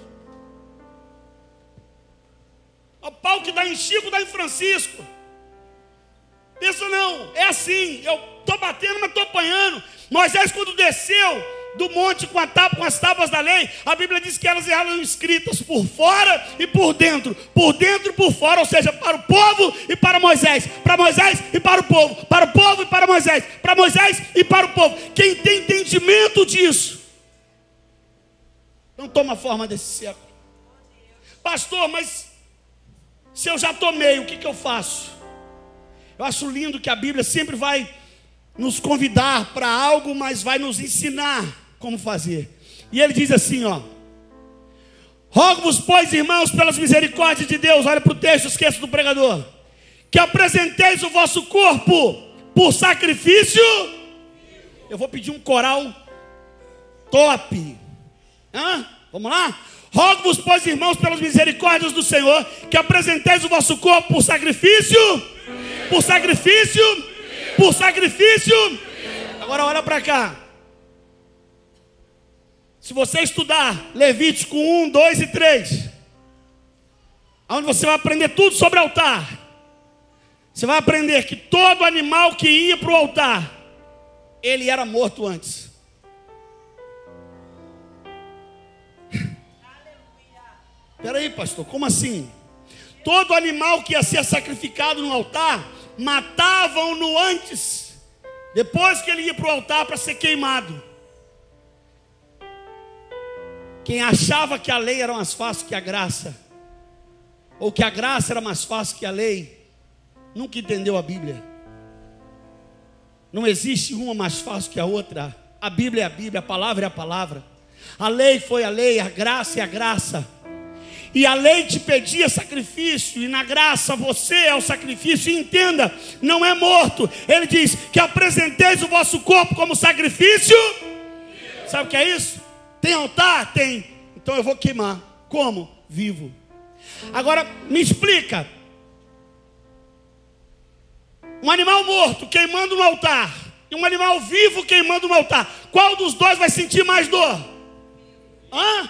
O pau que dá em Chico, dá em Francisco. Pensa não, é assim. Eu estou batendo, mas estou apanhando. Moisés, quando desceu do monte com, a tábua, com as tábuas da lei, a Bíblia diz que elas eram escritas por fora e por dentro, por dentro e por fora, ou seja, para o povo e para Moisés, para Moisés e para o povo, para o povo e para Moisés, para Moisés e para o povo. Quem tem entendimento disso não toma forma desse século. Pastor, mas se eu já tomei, o que, que eu faço? Eu acho lindo que a Bíblia sempre vai nos convidar para algo, mas vai nos ensinar como fazer. E ele diz assim, ó: rogo-vos, pois, irmãos, pelas misericórdias de Deus, olha para o texto, esqueça do pregador, que apresenteis o vosso corpo por sacrifício. Eu vou pedir um coral top. Hã? Vamos lá? Rogo-vos, pois, irmãos, pelas misericórdias do Senhor, que apresenteis o vosso corpo por sacrifício, por sacrifício, por sacrifício. Agora olha para cá. Se você estudar Levítico um, dois e três, onde você vai aprender tudo sobre altar, você vai aprender que todo animal que ia para o altar, ele era morto antes. Espera aí, pastor, como assim? Todo animal que ia ser sacrificado no altar, matavam-no antes, depois que ele ia para o altar para ser queimado. Quem achava que a lei era mais fácil que a graça, ou que a graça era mais fácil que a lei, nunca entendeu a Bíblia. Não existe uma mais fácil que a outra. A Bíblia é a Bíblia, a palavra é a palavra. A lei foi a lei, a graça é a graça. E a lei te pedia sacrifício, e na graça você é o sacrifício. E entenda, não é morto. Ele diz que apresenteis o vosso corpo como sacrifício. Sabe o que é isso? Tem altar? Tem. Então eu vou queimar. Como? Vivo. Agora me explica. Um animal morto queimando no altar e um animal vivo queimando no altar, qual dos dois vai sentir mais dor? Hã?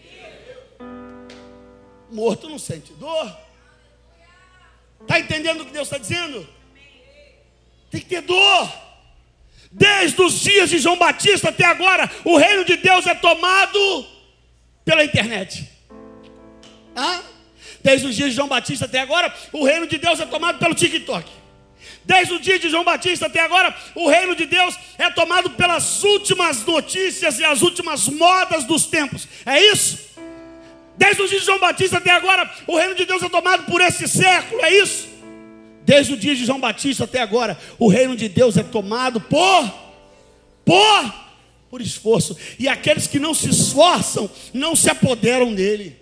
Morto não sente dor. Está entendendo o que Deus está dizendo? Tem que ter dor. Desde os dias de João Batista até agora, o reino de Deus é tomado pela internet. Hã? Desde os dias de João Batista até agora, o reino de Deus é tomado pelo TikTok. Desde o dia de João Batista até agora, o reino de Deus é tomado pelas últimas notícias e as últimas modas dos tempos. É isso? Desde o dia de João Batista até agora, o reino de Deus é tomado por esse século, é isso? Desde o dia de João Batista até agora, o reino de Deus é tomado por, por, por esforço. E aqueles que não se esforçam, não se apoderam dele.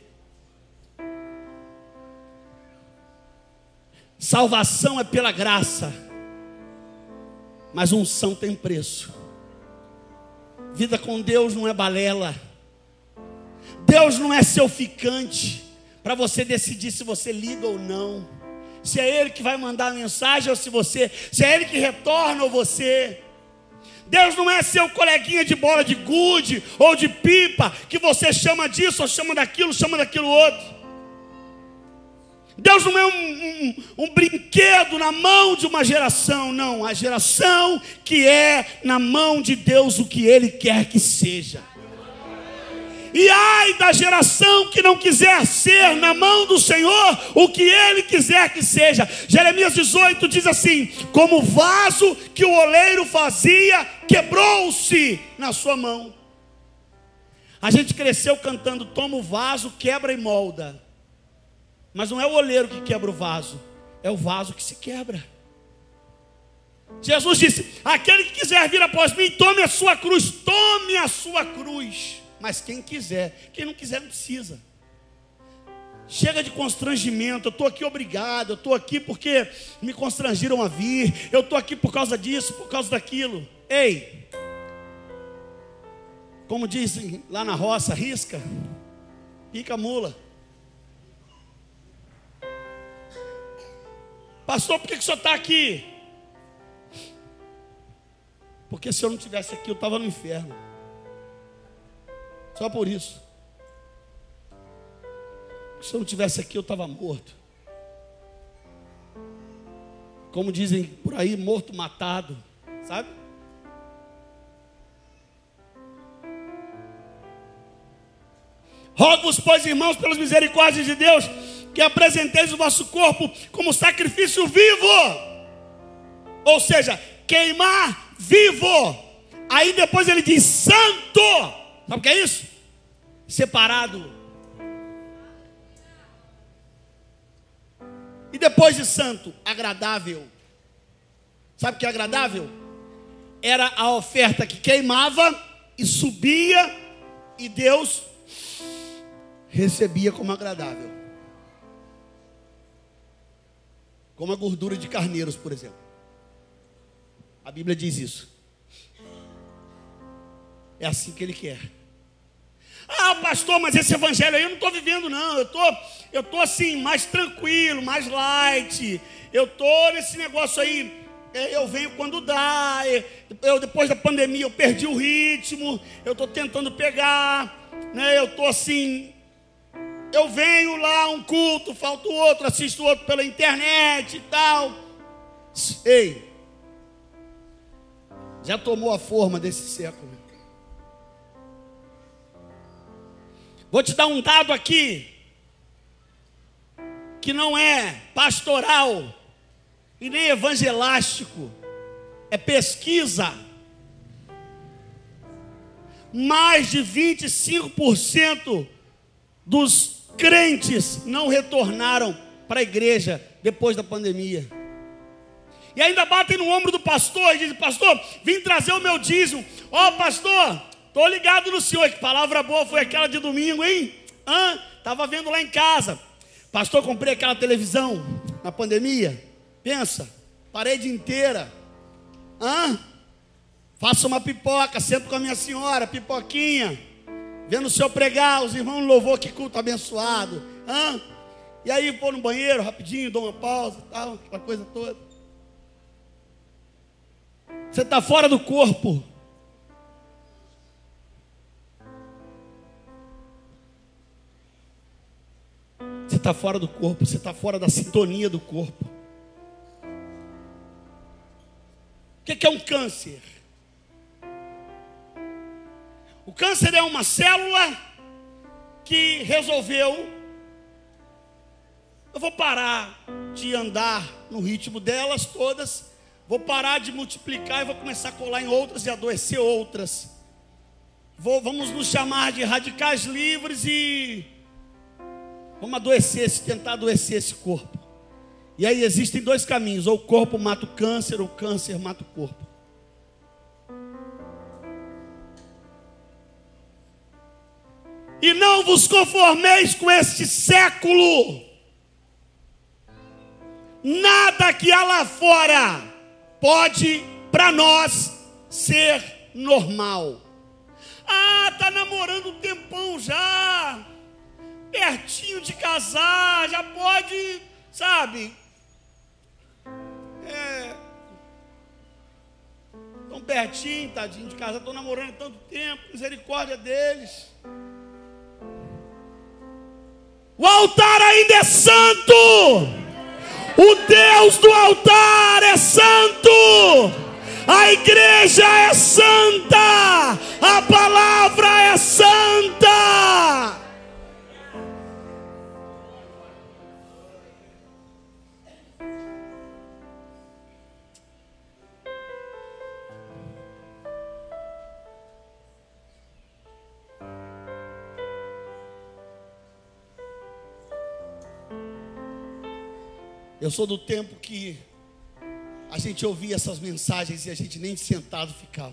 Salvação é pela graça, mas unção tem preço. Vida com Deus não é balela. Deus não é seu ficante para você decidir se você liga ou não, se é Ele que vai mandar a mensagem ou se você, se é Ele que retorna ou você. Deus não é seu coleguinha de bola de gude ou de pipa, que você chama disso ou chama daquilo, chama daquilo outro. Deus não é um, um, um brinquedo na mão de uma geração, não. A geração que é na mão de Deus o que Ele quer que seja. E ai da geração que não quiser ser na mão do Senhor o que Ele quiser que seja. Jeremias dezoito diz assim: como vaso que o oleiro fazia, quebrou-se na sua mão. A gente cresceu cantando: toma o vaso, quebra e molda. Mas não é o oleiro que quebra o vaso, é o vaso que se quebra. Jesus disse: aquele que quiser vir após mim, tome a sua cruz, tome a sua cruz. Mas quem quiser, quem não quiser não precisa. Chega de constrangimento. Eu estou aqui obrigado, eu estou aqui porque me constrangiram a vir, eu estou aqui por causa disso, por causa daquilo. Ei, como dizem lá na roça, risca, pica a mula. Pastor, por que, que o senhor está aqui? Porque se eu não estivesse aqui, eu estava no inferno. Só por isso. Se eu não estivesse aqui, eu estava morto. Como dizem por aí, morto, matado. Sabe? Rogo-vos, pois, irmãos, pelas misericórdias de Deus, que apresenteis o vosso corpo como sacrifício vivo. Ou seja, queimar vivo. Aí depois ele diz santo. Sabe o que é isso? Separado. E depois de santo, agradável. Sabe o que é agradável? Era a oferta que queimava e subia, e Deus recebia como agradável. Como a gordura de carneiros, por exemplo. A Bíblia diz isso. É assim que Ele quer. Ah, pastor, mas esse evangelho aí eu não estou vivendo não. Eu tô, eu tô assim, mais tranquilo, mais light. Eu tô nesse negócio aí. Eu venho quando dá. Eu, depois da pandemia eu perdi o ritmo. Eu estou tentando pegar, né? Eu estou assim. Eu venho lá um culto, falta o outro, assisto o outro pela internet e tal. Ei, já tomou a forma desse século. Vou te dar um dado aqui, que não é pastoral e nem evangelástico, é pesquisa. Mais de vinte e cinco por cento dos crentes não retornaram para a igreja depois da pandemia. E ainda batem no ombro do pastor e dizem: pastor, vim trazer o meu dízimo. Ó, oh, pastor, estou ligado no senhor. Que palavra boa foi aquela de domingo, hein? Hã? Estava vendo lá em casa. Pastor, comprei aquela televisão na pandemia. Pensa, parede inteira. Hã? Faço uma pipoca, sento com a minha senhora, pipoquinha, vendo o senhor pregar, os irmãos louvou, que culto abençoado. Hã? E aí vou no banheiro rapidinho, dou uma pausa e tal, aquela coisa toda. Você está fora do corpo. Você está fora do corpo, você está fora da sintonia do corpo. O que é um câncer? O câncer é uma célula que resolveu: eu vou parar de andar no ritmo delas todas, vou parar de multiplicar e vou começar a colar em outras e adoecer outras. Vou, vamos nos chamar de radicais livres e vamos adoecer, tentar adoecer esse corpo. E aí existem dois caminhos: ou o corpo mata o câncer, ou o câncer mata o corpo. E não vos conformeis com este século. Nada que há lá fora pode para nós ser normal. Ah, está namorando um tempão já, pertinho de casar, já pode, sabe? É, tão pertinho, tadinho de casar, estão namorando há tanto tempo, misericórdia deles. O altar ainda é santo. O Deus do altar é santo. A igreja é santa. A palavra é santa. Eu sou do tempo que a gente ouvia essas mensagens e a gente nem sentado ficava.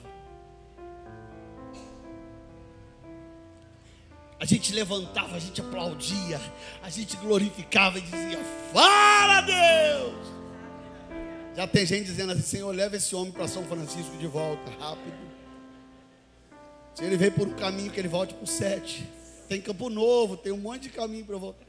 A gente levantava, a gente aplaudia, a gente glorificava e dizia: fala, Deus! Já tem gente dizendo assim: Senhor, leva esse homem para São Francisco de volta, rápido. Se ele veio por um caminho, que ele volte por sete. Tem Campo Novo, tem um monte de caminho para eu voltar.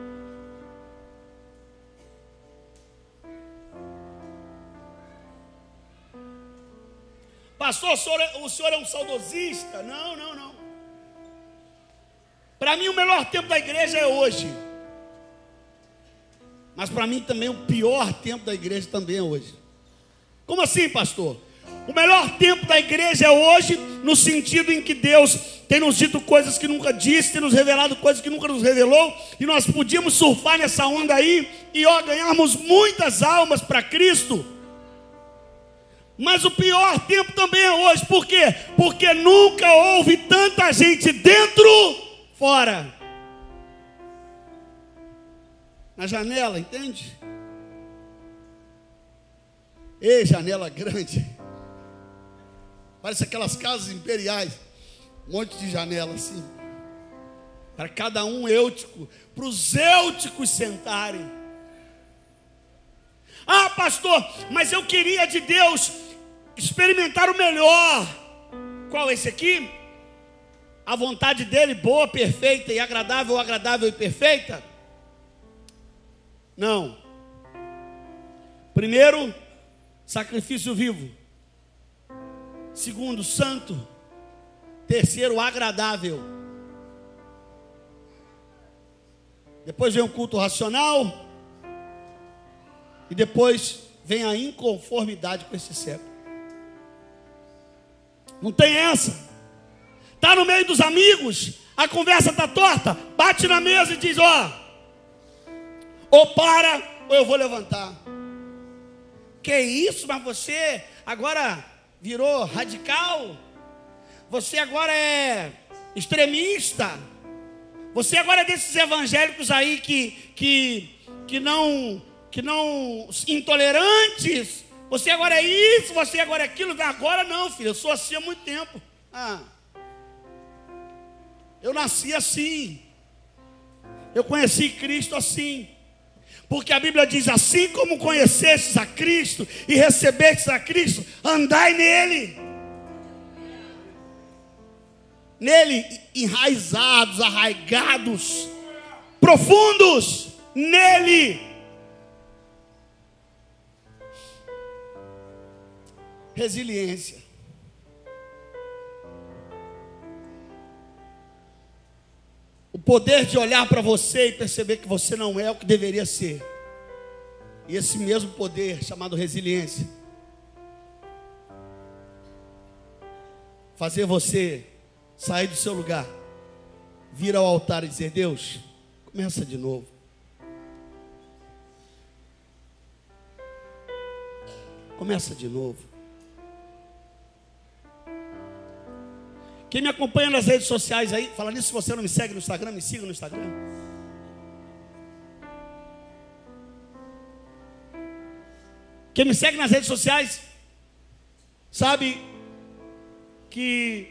Pastor, o senhor, é, o senhor é um saudosista? Não, não, não. Para mim o melhor tempo da igreja é hoje. Mas para mim também o pior tempo da igreja também é hoje. Como assim, pastor? O melhor tempo da igreja é hoje, no sentido em que Deus tem nos dito coisas que nunca disse, tem nos revelado coisas que nunca nos revelou, e nós podíamos surfar nessa onda aí e ó, ganharmos muitas almas para Cristo. Mas o pior tempo também é hoje. Por quê? Porque nunca houve tanta gente dentro, fora. Na janela, entende? Ei, janela grande. Parece aquelas casas imperiais. Um monte de janela assim. Para cada um eutico. Para os eúticos sentarem. Ah, pastor, mas eu queria de Deus experimentar o melhor. Qual esse aqui? A vontade dele, boa, perfeita e agradável, agradável e perfeita? Não. Primeiro, sacrifício vivo. Segundo, santo. Terceiro, agradável. Depois vem o culto racional. E depois vem a inconformidade com esse século. Não tem essa. Está no meio dos amigos, a conversa está torta, bate na mesa e diz, ó, ou para, ou eu vou levantar. Que isso, mas você agora virou radical? Você agora é extremista? Você agora é desses evangélicos aí que, que, que não... que não, intolerantes, você agora é isso, você agora é aquilo, agora não, filho, eu sou assim há muito tempo. Ah, eu nasci assim, eu conheci Cristo assim, porque a Bíblia diz, assim como conhecestes a Cristo, e recebestes a Cristo, andai nele, nele, enraizados, arraigados, profundos, nele, resiliência. O poder de olhar para você e perceber que você não é o que deveria ser. E esse mesmo poder, chamado resiliência, fazer você sair do seu lugar, vir ao altar e dizer, Deus, começa de novo. Começa de novo. Quem me acompanha nas redes sociais aí, fala nisso, se você não me segue no Instagram, me siga no Instagram. Quem me segue nas redes sociais, sabe que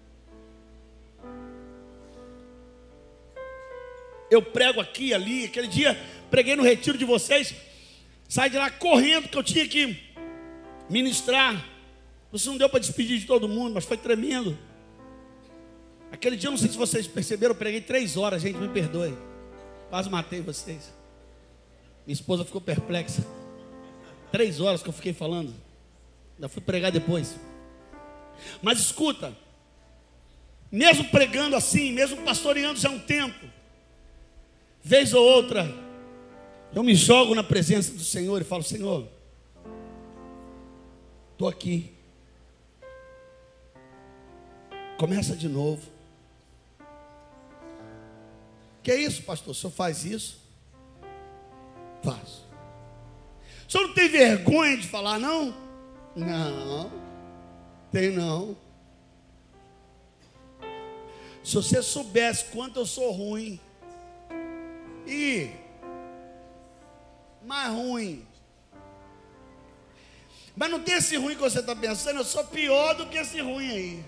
eu prego aqui e ali. Aquele dia preguei no retiro de vocês, saí de lá correndo, que eu tinha que ministrar. Isso não deu para despedir de todo mundo, mas foi tremendo. Aquele dia, eu não sei se vocês perceberam, eu preguei três horas, gente, me perdoe. Quase matei vocês. Minha esposa ficou perplexa. Três horas que eu fiquei falando. Ainda fui pregar depois. Mas escuta, mesmo pregando assim, mesmo pastoreando já há um tempo, vez ou outra, eu me jogo na presença do Senhor e falo, Senhor, estou aqui. Começa de novo. Que é isso, pastor? O senhor faz isso? Faço. O senhor não tem vergonha de falar, não? Não, tem não. Se você soubesse quanto eu sou ruim, e mais ruim, mas não tem esse ruim que você está pensando, eu sou pior do que esse ruim aí.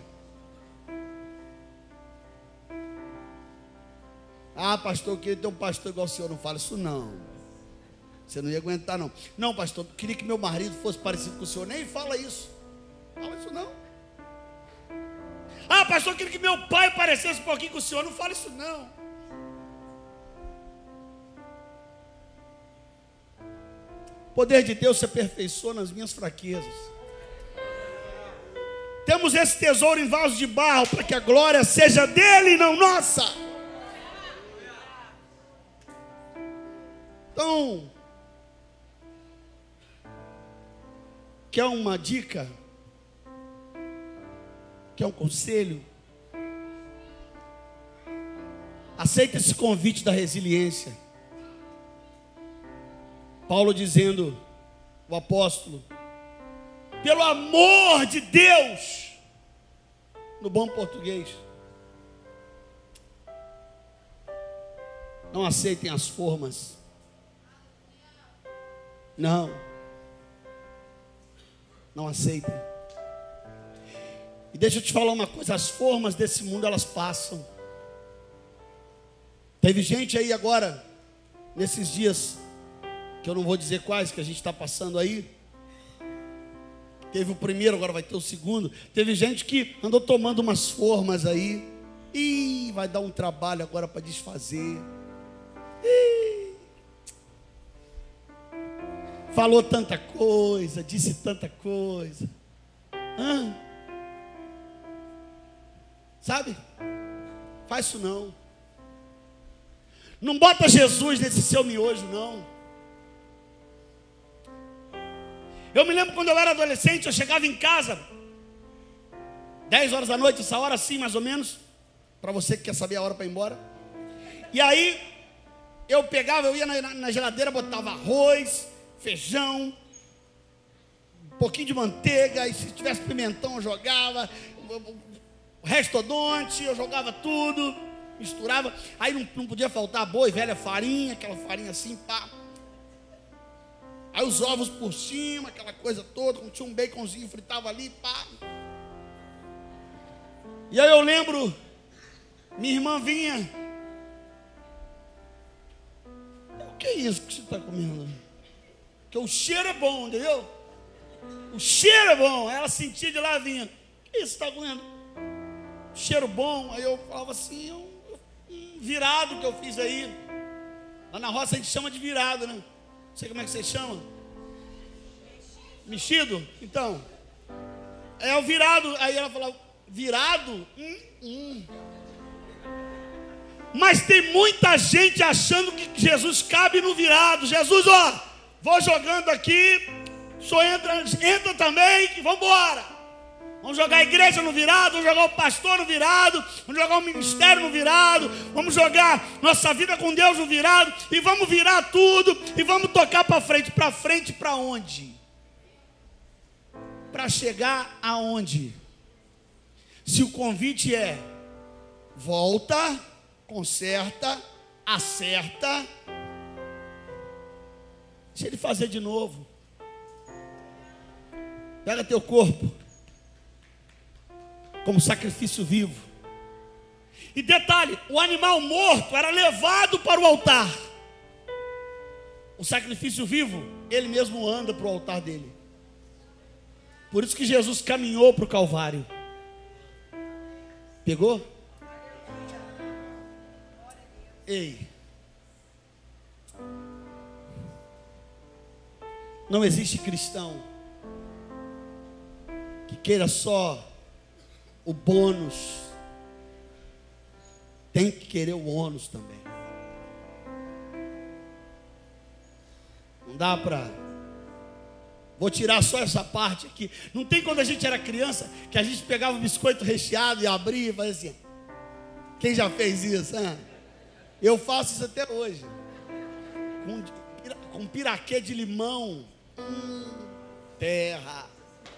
Ah, pastor, eu queria ter um pastor igual o senhor. Não fala isso não. Você não ia aguentar não. Não, pastor, eu queria que meu marido fosse parecido com o senhor. Nem fala isso. Fala isso não. Ah, pastor, eu queria que meu pai parecesse um pouquinho com o senhor. Não fala isso não. O poder de Deus se aperfeiçoa nas minhas fraquezas. Temos esse tesouro em vaso de barro, para que a glória seja dele e não nossa. Então, quer uma dica? Quer um conselho? Aceita esse convite da resiliência. Paulo dizendo, o apóstolo, pelo amor de Deus, no bom português, não aceitem as formas. Não. Não aceitem. E deixa eu te falar uma coisa, as formas desse mundo, elas passam. Teve gente aí agora, nesses dias, que eu não vou dizer quais, que a gente está passando aí. Teve o primeiro, agora vai ter o segundo. Teve gente que andou tomando umas formas aí. Ih, vai dar um trabalho agora para desfazer. Ih. Falou tanta coisa, disse tanta coisa. Hã? Sabe? Faz isso não. Não bota Jesus nesse seu miojo, não. Eu me lembro quando eu era adolescente, eu chegava em casa, dez horas da noite, essa hora assim mais ou menos, para você que quer saber a hora para ir embora. E aí, eu pegava, eu ia na, na geladeira, botava arroz, feijão, um pouquinho de manteiga, e se tivesse pimentão eu jogava, restodonte, eu jogava tudo, misturava. Aí não, não podia faltar boi, velha farinha, aquela farinha assim, pá. Aí os ovos por cima, aquela coisa toda, como tinha um baconzinho, fritava ali, pá. E aí eu lembro, minha irmã vinha. O que é isso que você está comendo? Porque o cheiro é bom, entendeu? O cheiro é bom. Aí ela sentia de lá, vinha. O que é isso que você está comendo? Cheiro bom. Aí eu falava assim, um, um virado que eu fiz aí. Lá na roça a gente chama de virado, né? Não sei como é que você chama. Mexido? Então. É o virado. Aí ela falava, virado? Hum, hum. Mas tem muita gente achando que Jesus cabe no virado. Jesus, ó, vou jogando aqui. O senhor entra, entra também, vamos embora. Vamos jogar a igreja no virado, vamos jogar o pastor no virado, vamos jogar o ministério no virado, vamos jogar nossa vida com Deus no virado, e vamos virar tudo, e vamos tocar para frente. Para frente para onde? Para chegar aonde? Se o convite é, volta, conserta, acerta, deixa ele fazer de novo. Pega teu corpo como sacrifício vivo. E detalhe, o animal morto era levado para o altar. O sacrifício vivo, ele mesmo anda para o altar dele. Por isso que Jesus caminhou para o Calvário. Pegou? Ei. Não existe cristão que queira só o bônus, tem que querer o ônus também. Não dá para... Vou tirar só essa parte aqui. Não tem quando a gente era criança, que a gente pegava o biscoito recheado e abria e fazia assim. Quem já fez isso? Hein? Eu faço isso até hoje. Com, com piraquê de limão. Hum, terra.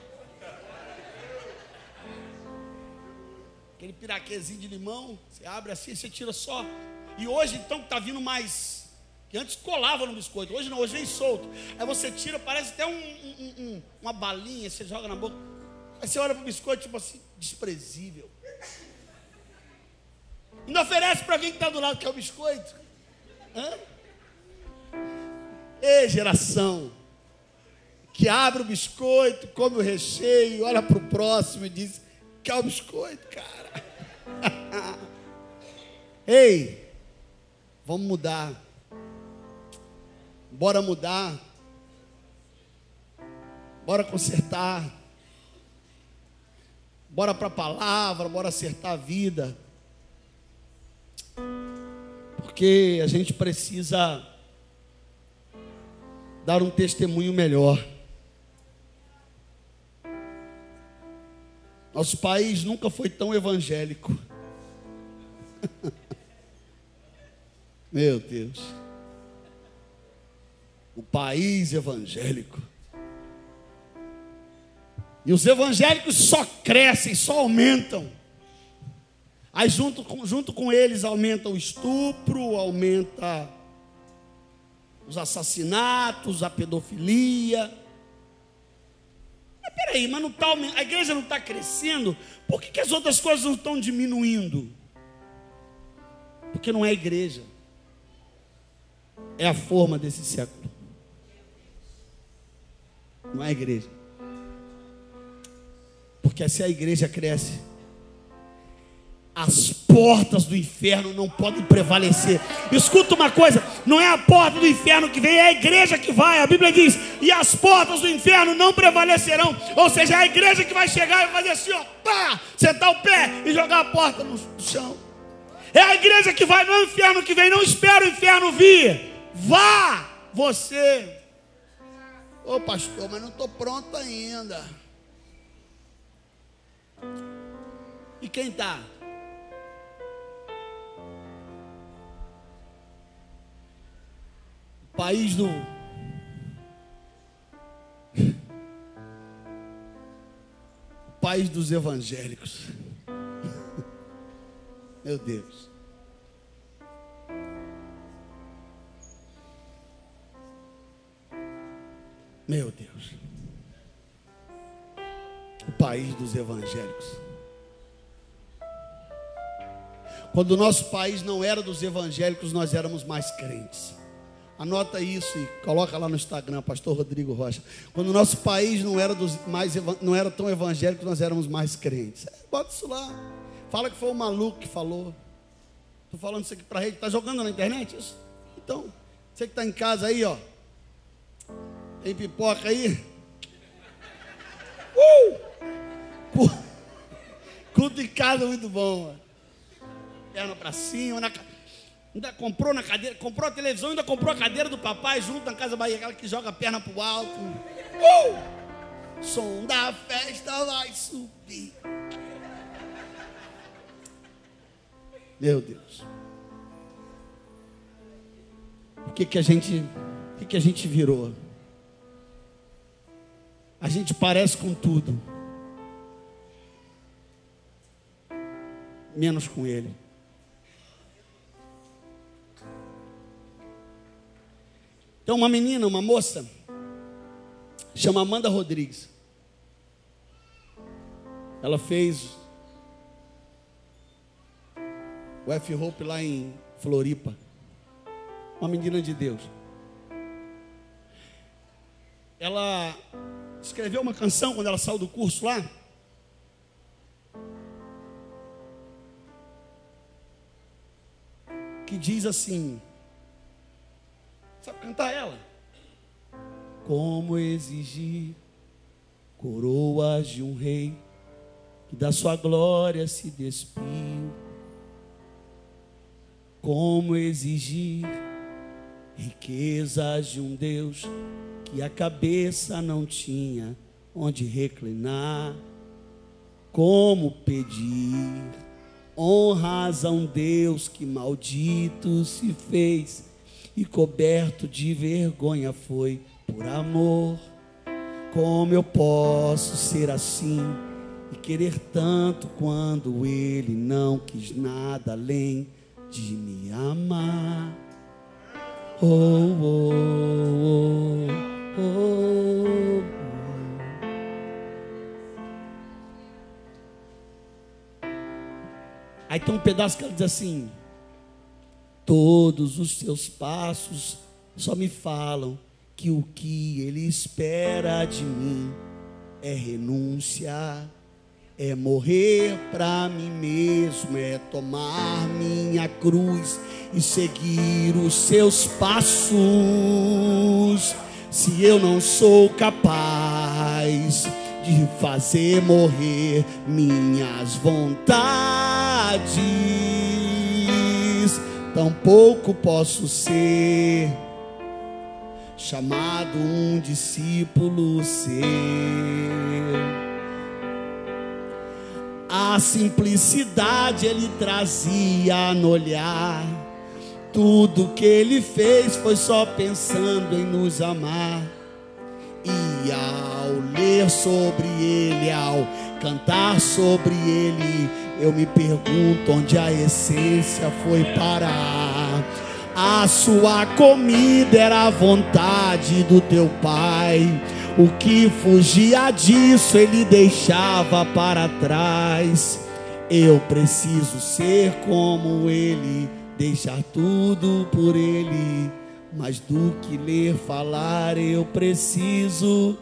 Aquele piraquezinho de limão, você abre assim, você tira só. E hoje então está vindo mais, que antes colava no biscoito, hoje não, hoje vem solto. Aí você tira, parece até um, um, um, uma balinha, você joga na boca. Aí você olha para o biscoito, tipo assim, desprezível. Ainda oferece para alguém que está do lado, que é o biscoito. Hã? Ei, geração, que abre o biscoito, come o recheio, olha para o próximo e diz, quer o biscoito, cara. Ei, vamos mudar. Bora mudar. Bora consertar. Bora para a palavra, bora acertar a vida. Porque a gente precisa dar um testemunho melhor. Nosso país nunca foi tão evangélico. Meu Deus. O país evangélico. E os evangélicos só crescem, só aumentam. Aí junto com, junto com eles aumenta o estupro, aumenta os assassinatos, a pedofilia. peraí, mas não tá, a igreja não está crescendo, por que, que as outras coisas não estão diminuindo? Porque não é a igreja, é a forma desse século. Não é a igreja. Porque se a igreja cresce, as portas do inferno não podem prevalecer. Escuta uma coisa, não é a porta do inferno que vem, é a igreja que vai. A Bíblia diz, e as portas do inferno não prevalecerão. Ou seja, é a igreja que vai chegar e fazer assim, ó, pá, sentar o pé e jogar a porta no chão. É a igreja que vai, não é o inferno que vem. Não espera o inferno vir, vá você. Ô pastor, mas não estou pronto ainda. E quem está? País do país dos evangélicos. Meu Deus. Meu Deus. O país dos evangélicos. Quando o nosso país não era dos evangélicos, nós éramos mais crentes. Anota isso e coloca lá no Instagram, Pastor Rodrigo Rocha. Quando o nosso país não era, dos mais, não era tão evangélico, nós éramos mais crentes. Bota isso lá. Fala que foi o maluco que falou. Estou falando isso aqui para a rede. Está jogando na internet isso? Então, você que está em casa aí, ó. Tem pipoca aí? Uh! Culto em casa muito bom. Perna para cima, na ainda comprou na cadeira, comprou a televisão, ainda comprou a cadeira do papai junto na Casa Bahia, aquela que joga a perna pro alto. Uh! Som da festa vai subir. Meu Deus. O que que a gente, o que que a gente virou? A gente parece com tudo, menos com Ele. Tem uma menina, uma moça, chama Amanda Rodrigues. Ela fez o F-Hope lá em Floripa. Uma menina de Deus. Ela escreveu uma canção quando ela saiu do curso lá. Que diz assim... Sabe cantar ela? Como exigir coroas de um rei que da sua glória se despiu? Como exigir riquezas de um Deus que a cabeça não tinha onde reclinar? Como pedir honras a um Deus que maldito se fez e coberto de vergonha foi por amor? Como eu posso ser assim e querer tanto quando Ele não quis nada além de me amar? Oh, oh, oh, oh, oh. Aí tem um pedaço que ela diz assim: todos os seus passos só me falam que o que Ele espera de mim é renúncia, é morrer para mim mesmo, é tomar minha cruz e seguir os seus passos. Se eu não sou capaz de fazer morrer minhas vontades, tampouco posso ser chamado um discípulo seu. A simplicidade Ele trazia no olhar. Tudo que Ele fez foi só pensando em nos amar. E ao ler sobre Ele, ao cantar sobre Ele, eu me pergunto onde a essência foi parar. A sua comida era a vontade do teu Pai. O que fugia disso ele deixava para trás. Eu preciso ser como ele, deixar tudo por ele. Mas do que ler, falar, eu preciso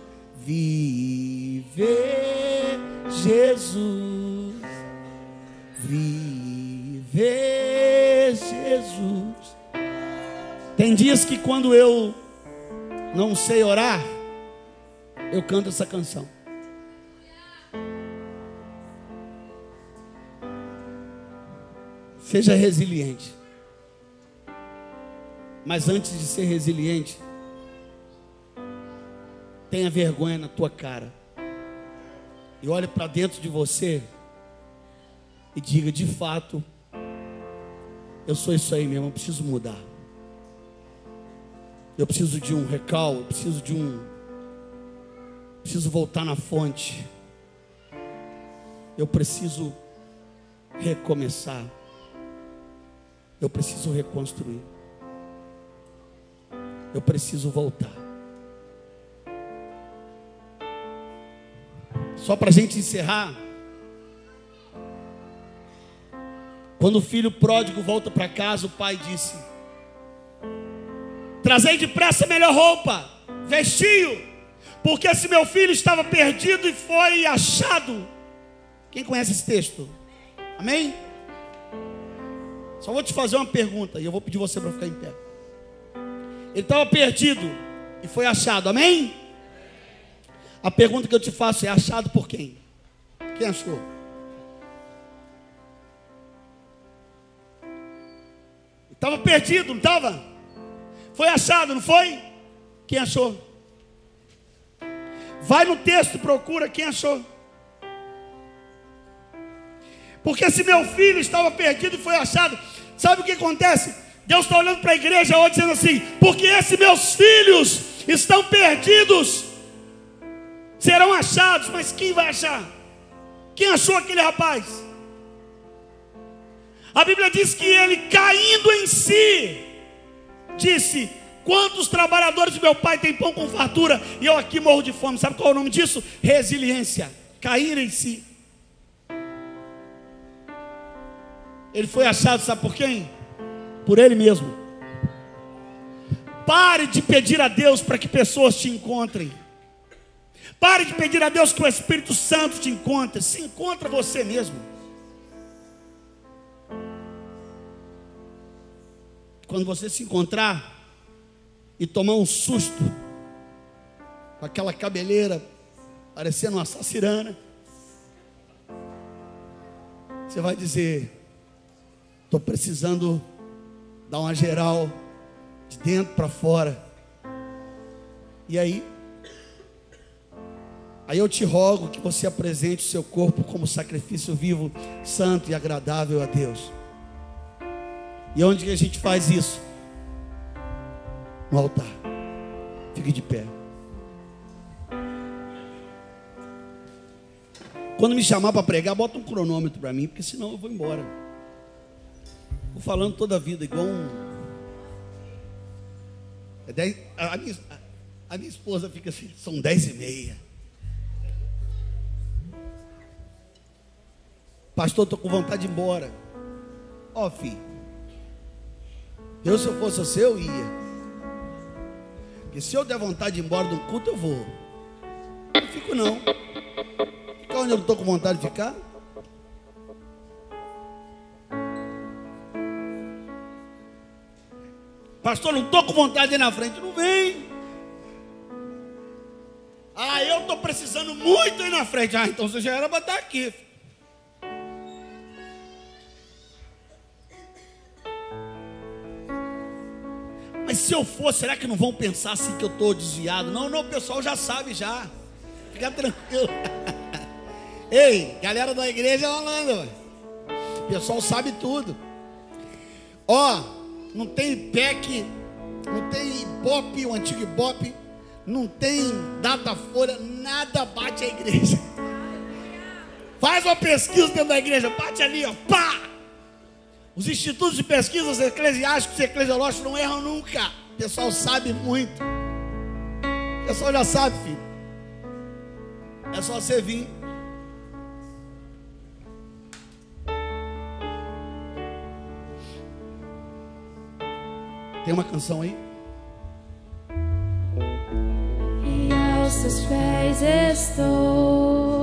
viver Jesus. Viver Jesus. Tem dias que quando eu não sei orar, eu canto essa canção. Seja resiliente. Mas antes de ser resiliente, tenha vergonha na tua cara. E olhe para dentro de você e diga: de fato, eu sou isso aí mesmo, eu preciso mudar. Eu preciso de um recall, eu preciso de um... Preciso voltar na fonte. Eu preciso recomeçar. Eu preciso reconstruir. Eu preciso voltar. Só para a gente encerrar. Quando o filho pródigo volta para casa, o pai disse: trazei depressa a melhor roupa, vestiu, porque esse meu filho estava perdido e foi achado. Quem conhece esse texto? Amém? Só vou te fazer uma pergunta e eu vou pedir você para ficar em pé. Ele estava perdido e foi achado, amém? A pergunta que eu te faço é: achado por quem? Quem achou? Estava perdido, não estava? Foi achado, não foi? Quem achou? Vai no texto e procura quem achou. Porque se meu filho estava perdido e foi achado, sabe o que acontece? Deus está olhando para a igreja hoje dizendo assim: porque esses meus filhos estão perdidos, serão achados. Mas quem vai achar? Quem achou aquele rapaz? A Bíblia diz que ele, caindo em si, disse: quantos trabalhadores de meu pai têm pão com fartura e eu aqui morro de fome? Sabe qual é o nome disso? Resiliência. Cair em si. Ele foi achado, sabe por quem? Por ele mesmo. Pare de pedir a Deus para que pessoas te encontrem. Pare de pedir a Deus que o Espírito Santo te encontre. Se encontra você mesmo. Quando você se encontrar e tomar um susto com aquela cabeleira parecendo uma sacirana, você vai dizer: estou precisando dar uma geral de dentro para fora. E aí Aí eu te rogo que você apresente o seu corpo como sacrifício vivo, santo e agradável a Deus. E onde que a gente faz isso? No altar. Fique de pé. Quando me chamar para pregar, bota um cronômetro para mim, porque senão eu vou embora. Vou falando toda a vida, igual um... É dez... a, minha... a minha esposa fica assim: são dez e meia. Pastor, estou com vontade de ir embora. Ó, oh, filho, eu, se eu fosse você, eu ia. Porque se eu der vontade de ir embora de um culto, eu vou. Não fico não. Ficar onde eu não estou com vontade de ficar. Pastor, não estou com vontade de ir na frente. Não vem. Ah, eu estou precisando muito ir na frente. Ah, então você já era para estar aqui. Mas se eu for, será que não vão pensar assim que eu estou desviado? Não, não, o pessoal já sabe já. Fica tranquilo. Ei, galera da igreja falando, o pessoal sabe tudo. Ó, não tem I P E C, não tem Ibope, o antigo Ibope, não tem Datafolha, nada bate a igreja. Faz uma pesquisa dentro da igreja, bate ali, ó, pá! Os institutos de pesquisas eclesiásticos e eclesiológicos não erram nunca. O pessoal sabe muito. O pessoal já sabe, filho. É só você vir. Tem uma canção aí? E aos seus pés estou.